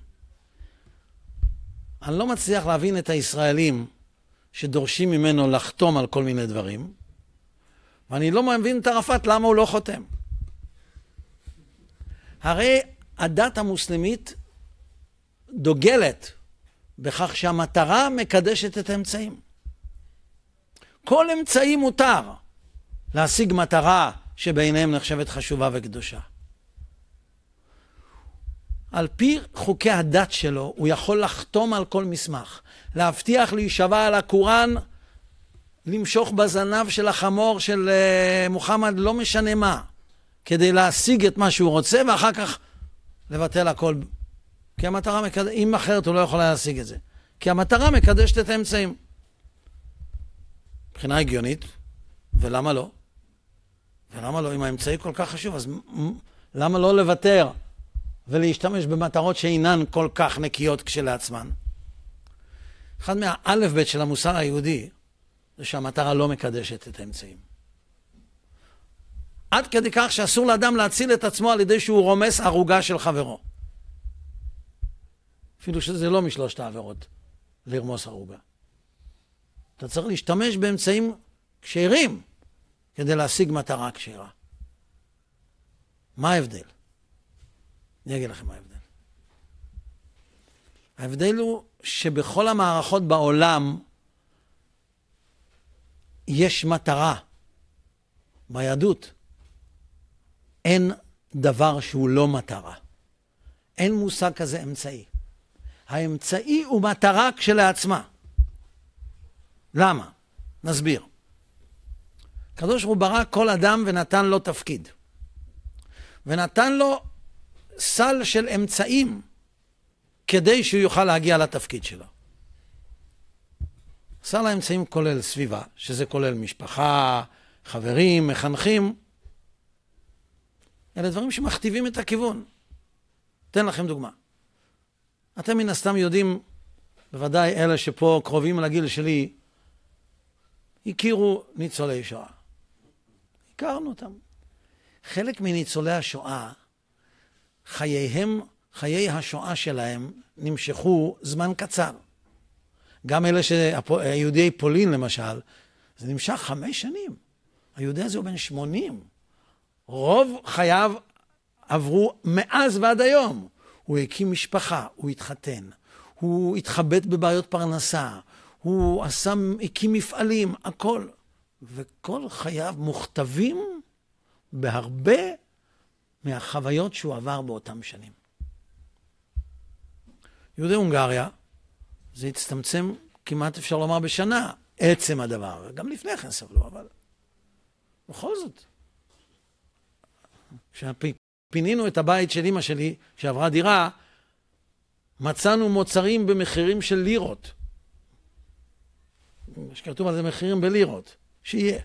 אני לא מצליח להבין את הישראלים שדורשים ממנו לחתום על כל מיני דברים, ואני לא מבין את ערפאת למה הוא לא חותם. הרי הדת המוסלמית דוגלת בכך שהמטרה מקדשת את האמצעים. כל אמצעי מותר להשיג מטרה שביניהם נחשבת חשובה וקדושה. על פי חוקי הדת שלו, הוא יכול לחתום על כל מסמך, להבטיח להישבע על הקוראן, למשוך בזנב של החמור של מוחמד, לא משנה מה, כדי להשיג את מה שהוא רוצה, ואחר כך לבטל הכל. כי המטרה מקדשת, אם אחרת הוא לא יכול להשיג את זה. כי המטרה מקדשת את האמצעים. מבחינה הגיונית, ולמה לא? ולמה לא? אם האמצעי כל כך חשוב, אז למה לא לוותר? ולהשתמש במטרות שאינן כל כך נקיות כשלעצמן. אחד מהאלף בית של המוסר היהודי זה שהמטרה לא מקדשת את האמצעים. עד כדי כך שאסור לאדם להציל את עצמו על ידי שהוא רומס ערוגה של חברו. אפילו שזה לא משלושת העבירות, לרמוס ערוגה. אתה צריך להשתמש באמצעים כשרים כדי להשיג מטרה כשרה. מה ההבדל? אני אגיד לכם מה ההבדל. ההבדל הוא שבכל המערכות בעולם יש מטרה. ביהדות אין דבר שהוא לא מטרה. אין מושג כזה אמצעי. האמצעי הוא מטרה כשלעצמה. למה? נסביר. הקדוש ברוך הוא ברא כל אדם ונתן לו תפקיד. ונתן לו סל של אמצעים כדי שהוא יוכל להגיע לתפקיד שלו. סל האמצעים כולל סביבה, שזה כולל משפחה, חברים, מחנכים. אלה דברים שמכתיבים את הכיוון. אתן לכם דוגמה. אתם מן הסתם יודעים, בוודאי אלה שפה קרובים לגיל שלי, הכירו ניצולי שואה. הכרנו אותם. חלק מניצולי השואה, חייהם, חיי השואה שלהם נמשכו זמן קצר. גם אלה שהיהודי פולין למשל, זה נמשך חמש שנים. היהודי הזה הוא בן שמונים. רוב חייו עברו מאז ועד היום. הוא הקים משפחה, הוא התחתן, הוא התחבט בבעיות פרנסה, הוא עשה, הקים מפעלים, הכל. וכל חייו מוכתבים בהרבה מהחוויות שהוא עבר באותם שנים. יהודי הונגריה, זה הצטמצם כמעט אפשר לומר בשנה, עצם הדבר. גם לפני כן סבלו, אבל בכל זאת. כשפינינו את הבית של אמא שלי, שעברה דירה, מצאנו מוצרים במחירים של לירות. שכתוב על זה מחירים בלירות. שיהיה.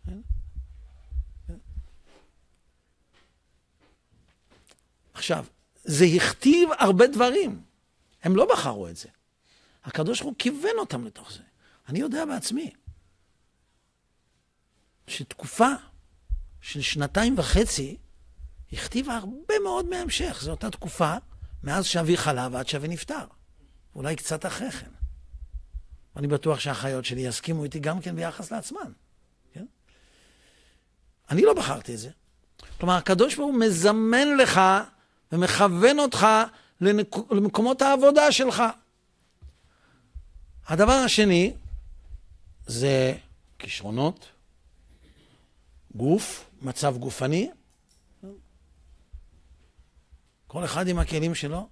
עכשיו, זה הכתיב הרבה דברים. הם לא בחרו את זה. הקדוש ברוך הוא כיוון אותם לתוך זה. אני יודע בעצמי שתקופה של שנתיים וחצי הכתיבה הרבה מאוד מהמשך. זו אותה תקופה מאז שאבי חלה ועד שאבי נפטר. אולי קצת אחרי כן. אני בטוח שהחיות שלי יסכימו איתי גם כן ביחס לעצמן. כן? אני לא בחרתי את זה. כלומר, הקדוש ברוך הוא מזמן לך ומכוון אותך למקומות העבודה שלך. הדבר השני זה כישרונות, גוף, מצב גופני. כל אחד עם הכלים שלו,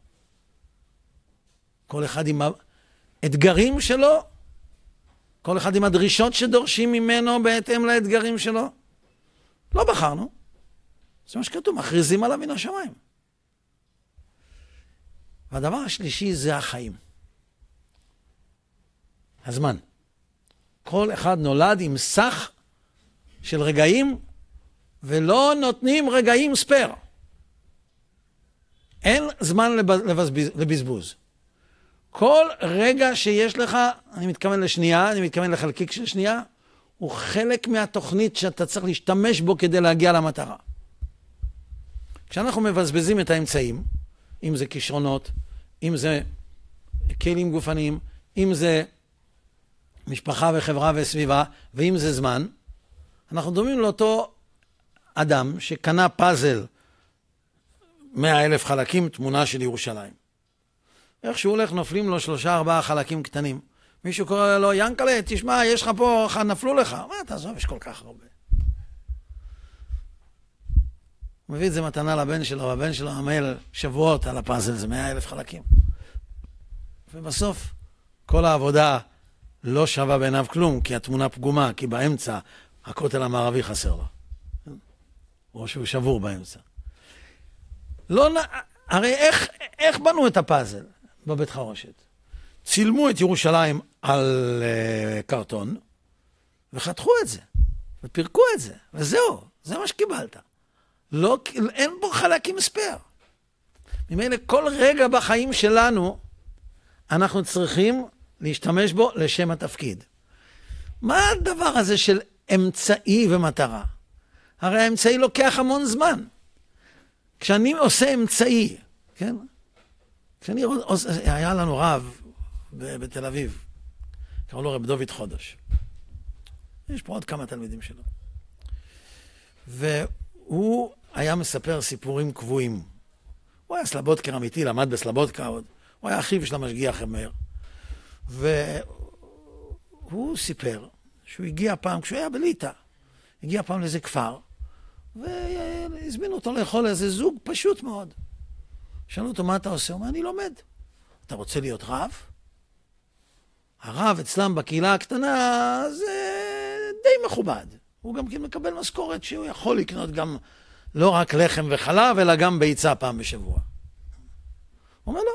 כל אחד עם האתגרים שלו, כל אחד עם הדרישות שדורשים ממנו בהתאם לאתגרים שלו. לא בחרנו. זה מה שכתוב, מכריזים עליו מן השמיים. והדבר השלישי זה החיים. הזמן. כל אחד נולד עם סך של רגעים, ולא נותנים רגעים ספר. אין זמן לבזבז, לבזבוז. כל רגע שיש לך, אני מתכוון לשנייה, אני מתכוון לחלקיק של שנייה, הוא חלק מהתוכנית שאתה צריך להשתמש בו כדי להגיע למטרה. כשאנחנו מבזבזים את האמצעים, אם זה כישרונות, אם זה כלים גופניים, אם זה משפחה וחברה וסביבה, ואם זה זמן, אנחנו דומים לאותו אדם שקנה פאזל מאה אלף חלקים, תמונה של ירושלים. איך שהוא הולך, נופלים לו שלושה ארבעה חלקים קטנים. מישהו קורא לו, ינקלה, תשמע, יש לך פה, נפלו לך. מה, תעזוב, יש כל כך הרבה. הוא מביא את זה מתנה לבן שלו, והבן שלו עמל שבועות על הפאזל, זה מאה אלף חלקים. ובסוף, כל העבודה לא שווה בעיניו כלום, כי התמונה פגומה, כי באמצע הכותל המערבי חסר לו. או שהוא שבור באמצע. לא, הרי איך, איך בנו את הפאזל בבית חרושת? צילמו את ירושלים על uh, קרטון, וחתכו את זה, ופירקו את זה, וזהו, זה מה שקיבלת. לא, אין בו חלקים ספר. ממילא כל רגע בחיים שלנו, אנחנו צריכים להשתמש בו לשם התפקיד. מה הדבר הזה של אמצעי ומטרה? הרי האמצעי לוקח המון זמן. כשאני עושה אמצעי, כן? כשאני עושה, היה לנו רב בתל אביב, קראו לו רב דוד חודש. יש פה עוד כמה תלמידים שלו. והוא היה מספר סיפורים קבועים. הוא היה סלבודקר אמיתי, למד בסלבודקה עוד. הוא היה אחיו של המשגיח מאיר. והוא סיפר שהוא הגיע פעם, כשהוא היה בליטא, הגיע פעם לאיזה כפר, והזמינו אותו לאכול איזה זוג פשוט מאוד. שאלו אותו, מה אתה עושה? הוא אומר, אני לומד. אתה רוצה להיות רב? הרב אצלם בקהילה הקטנה זה די מכובד. הוא גם כן מקבל משכורת שהוא יכול לקנות גם לא רק לחם וחלב, אלא גם ביצה פעם בשבוע. הוא אומר, לא.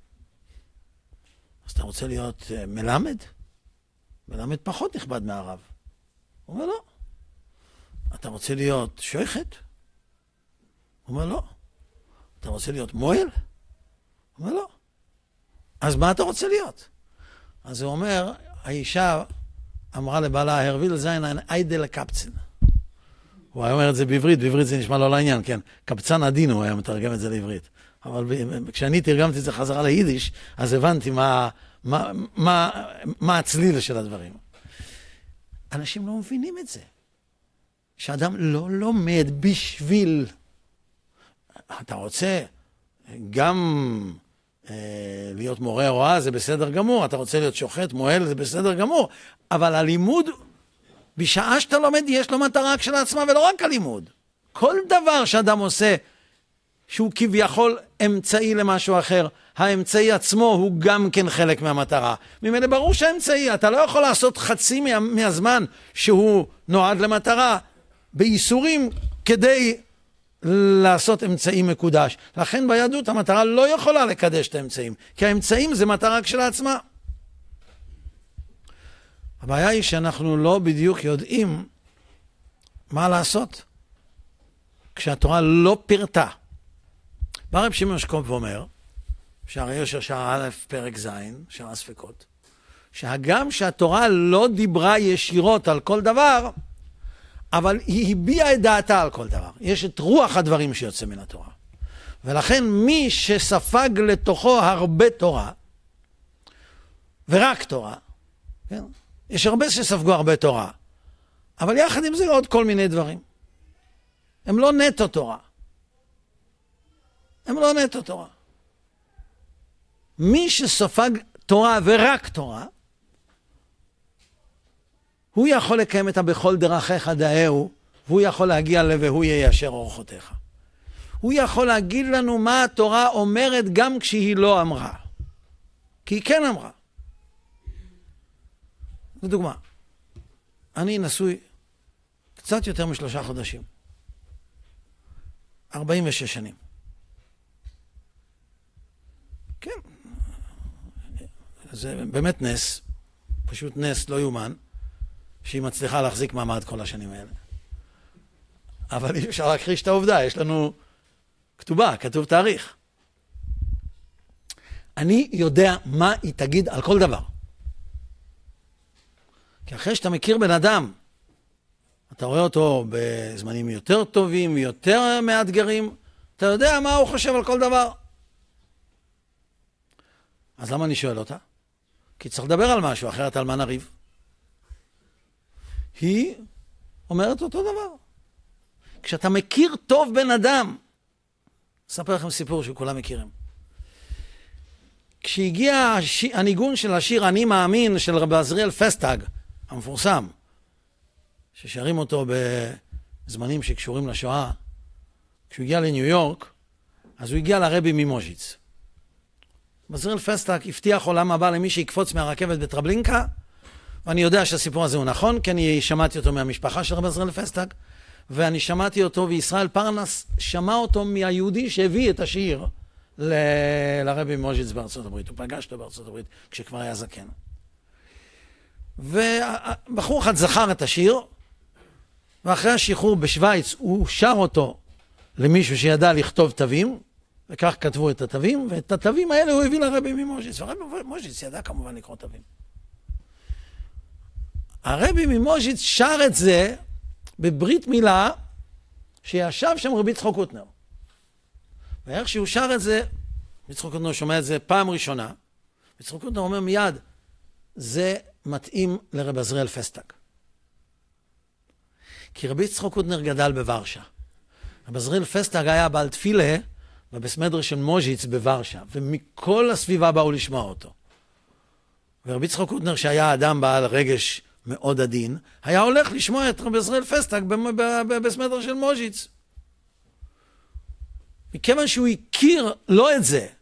אז אתה רוצה להיות uh, מלמד? מלמד פחות נכבד מהרב. הוא אומר, לא. אתה רוצה להיות שייכת? הוא אומר, לא. אתה רוצה להיות מויל? הוא אומר, לא. אז מה אתה רוצה להיות? אז הוא אומר, האישה אמרה לבעלה, הרביל זין איידל קפצן. הוא היה אומר את זה בעברית, בעברית זה נשמע לא לעניין, כן. קפצן עדין הוא היה מתרגם את זה לעברית. אבל כשאני תרגמתי את זה חזרה ליידיש, אז הבנתי מה, מה, מה, מה הצליל של הדברים. אנשים לא מבינים את זה. שאדם לא לומד בשביל... אתה רוצה גם אה, להיות מורה הוראה, זה בסדר גמור. אתה רוצה להיות שוחט, מועל, זה בסדר גמור. אבל הלימוד, בשעה שאתה לומד, יש לו מטרה כשלעצמה, ולא רק הלימוד. כל דבר שאדם עושה, שהוא כביכול אמצעי למשהו אחר, האמצעי עצמו הוא גם כן חלק מהמטרה. ממילא ברור שהאמצעי, אתה לא יכול לעשות חצי מה, מהזמן שהוא נועד למטרה, באיסורים כדי לעשות אמצעי מקודש. לכן ביהדות המטרה לא יכולה לקדש את האמצעים, כי האמצעים זה מטרה כשלעצמה. הבעיה היא שאנחנו לא בדיוק יודעים מה לעשות כשהתורה לא פירטה. בא רב שמעון שקופ ואומר, שהרי יש שער א' פרק ז', שער הספקות, שהגם שהתורה לא דיברה ישירות על כל דבר, אבל היא הביעה את דעתה על כל דבר. יש את רוח הדברים שיוצא מן התורה. ולכן מי שספג לתוכו הרבה תורה, ורק תורה, כן? יש הרבה שספגו הרבה תורה, אבל יחד עם זה עוד כל מיני דברים. הם לא נטו תורה. הם לא נטו תורה. מי שספג תורה ורק תורה, הוא יכול לקיים את הבכל דרכיך דאהו, והוא יכול להגיע ל"והוא יישר אורחותיך". הוא יכול להגיד לנו מה התורה אומרת גם כשהיא לא אמרה. כי היא כן אמרה. לדוגמה, אני נשוי קצת יותר משלושה חודשים. ארבעים ושש שנים. כן. זה באמת נס, פשוט נס לא יומן, שהיא מצליחה להחזיק מעמד כל השנים האלה. אבל אי אפשר להכחיש את העובדה, יש לנו כתובה, כתוב תאריך. אני יודע מה היא תגיד על כל דבר. כי אחרי שאתה מכיר בן אדם, אתה רואה אותו בזמנים יותר טובים, יותר מאתגרים, אתה יודע מה הוא חושב על כל דבר. אז למה אני שואל אותה? כי צריך לדבר על משהו, אחרת על מה נריב. היא אומרת אותו דבר. כשאתה מכיר טוב בן אדם, אספר לכם סיפור שכולם מכירים. כשהגיע הניגון של השיר "אני מאמין" של רבי עזריאל פסטג, המפורסם, ששרים אותו בזמנים שקשורים לשואה, כשהוא הגיע לניו יורק, אז הוא הגיע לרבי ממוז'יץ. עזריאל פסטג הבטיח עולם הבא למי שיקפוץ מהרכבת בטרבלינקה, ואני יודע שהסיפור הזה הוא נכון, כי אני שמעתי אותו מהמשפחה של רבי עזריאל פסטג, ואני שמעתי אותו, וישראל פרנס שמע אותו מהיהודי שהביא את השיר ל... לרבי ממוז'יץ בארצות הברית. הוא פגש אותו בארצות הברית כשכבר היה זקן. ובחור אחד זכר את השיר, ואחרי השחרור בשוויץ הוא שר אותו למישהו שידע לכתוב תווים, וכך כתבו את התווים, ואת התווים האלה הוא הביא לרבי ממוז'יץ, והרבי ממוז'יץ ידע כמובן לקרוא תווים. הרבי ממוז'יץ שר את זה בברית מילה, שישב שם רבי יצחק קוטנר. ואיך שהוא שר את זה, רבי יצחק קוטנר שומע את זה פעם ראשונה, רבי יצחק קוטנר אומר מיד, זה מתאים לרב עזריאל פסטג. כי רבי יצחק קוטנר גדל בוורשה. רב עזריאל פסטג היה בעל תפילה בבסמדר של מוז'יץ בוורשה, ומכל הסביבה באו לשמוע אותו. ורבי יצחק קוטנר, שהיה אדם בעל רגש מאוד עדין, היה הולך לשמוע את רב עזריאל פסטג בבסמדר של מוז'יץ. מכיוון שהוא הכיר לא את זה.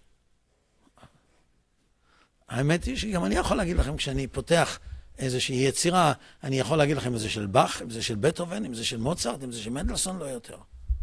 האמת היא שגם אני יכול להגיד לכם, כשאני פותח איזושהי יצירה, אני יכול להגיד לכם אם זה של באך, אם זה של בטהובן, אם זה של מוצרט, אם זה של מנדלסון, לא יותר.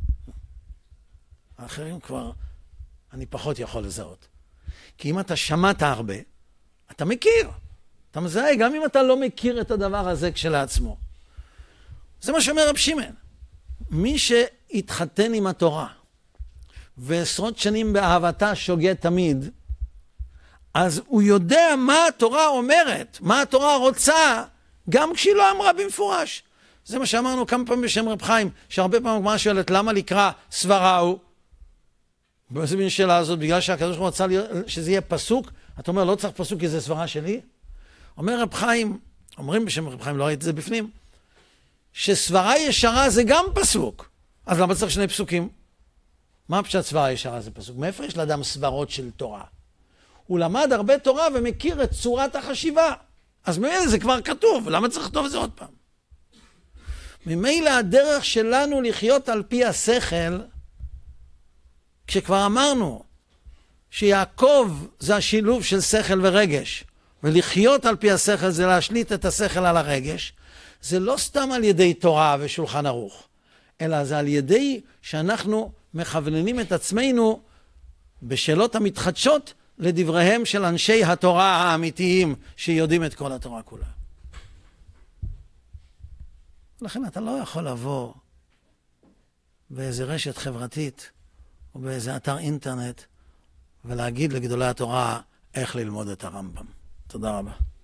האחרים כבר, אני פחות יכול לזהות. כי אם אתה שמעת הרבה, אתה מכיר. אתה מזהה, גם אם אתה לא מכיר את הדבר הזה כשלעצמו. זה מה שאומר רב שמעון. מי שהתחתן עם התורה, ועשרות שנים באהבתה שוגה תמיד, אז הוא יודע מה התורה אומרת, מה התורה רוצה, גם כשהיא לא אמרה במפורש. זה מה שאמרנו כמה פעמים בשם רב חיים, שהרבה פעמים הגמרא שואלת, למה לקרוא סבראו? באיזה מין שאלה הזאת, בגלל שהקדוש ברוך הוא רצה שזה יהיה פסוק, אתה אומר, לא צריך פסוק כי זה סברה שלי? אומר רב חיים, אומרים בשם רב חיים, לא ראיתי את זה בפנים, שסברה ישרה זה גם פסוק. אז למה צריך שני פסוקים? מה פשט סברה ישרה זה פסוק? מאיפה יש לאדם סברות של תורה? הוא למד הרבה תורה ומכיר את צורת החשיבה. אז ממילא זה כבר כתוב, למה צריך לכתוב את זה עוד פעם? ממילא הדרך שלנו לחיות על פי השכל, כשכבר אמרנו שיעקב זה השילוב של שכל ורגש, ולחיות על פי השכל זה להשליט את השכל על הרגש, זה לא סתם על ידי תורה ושולחן ערוך, אלא זה על ידי שאנחנו מכווננים את עצמנו בשאלות המתחדשות לדבריהם של אנשי התורה האמיתיים שיודעים את כל התורה כולה. לכן אתה לא יכול לבוא באיזה רשת חברתית או באיזה אתר אינטרנט ולהגיד לגדולי התורה איך ללמוד את הרמב"ם. תודה רבה.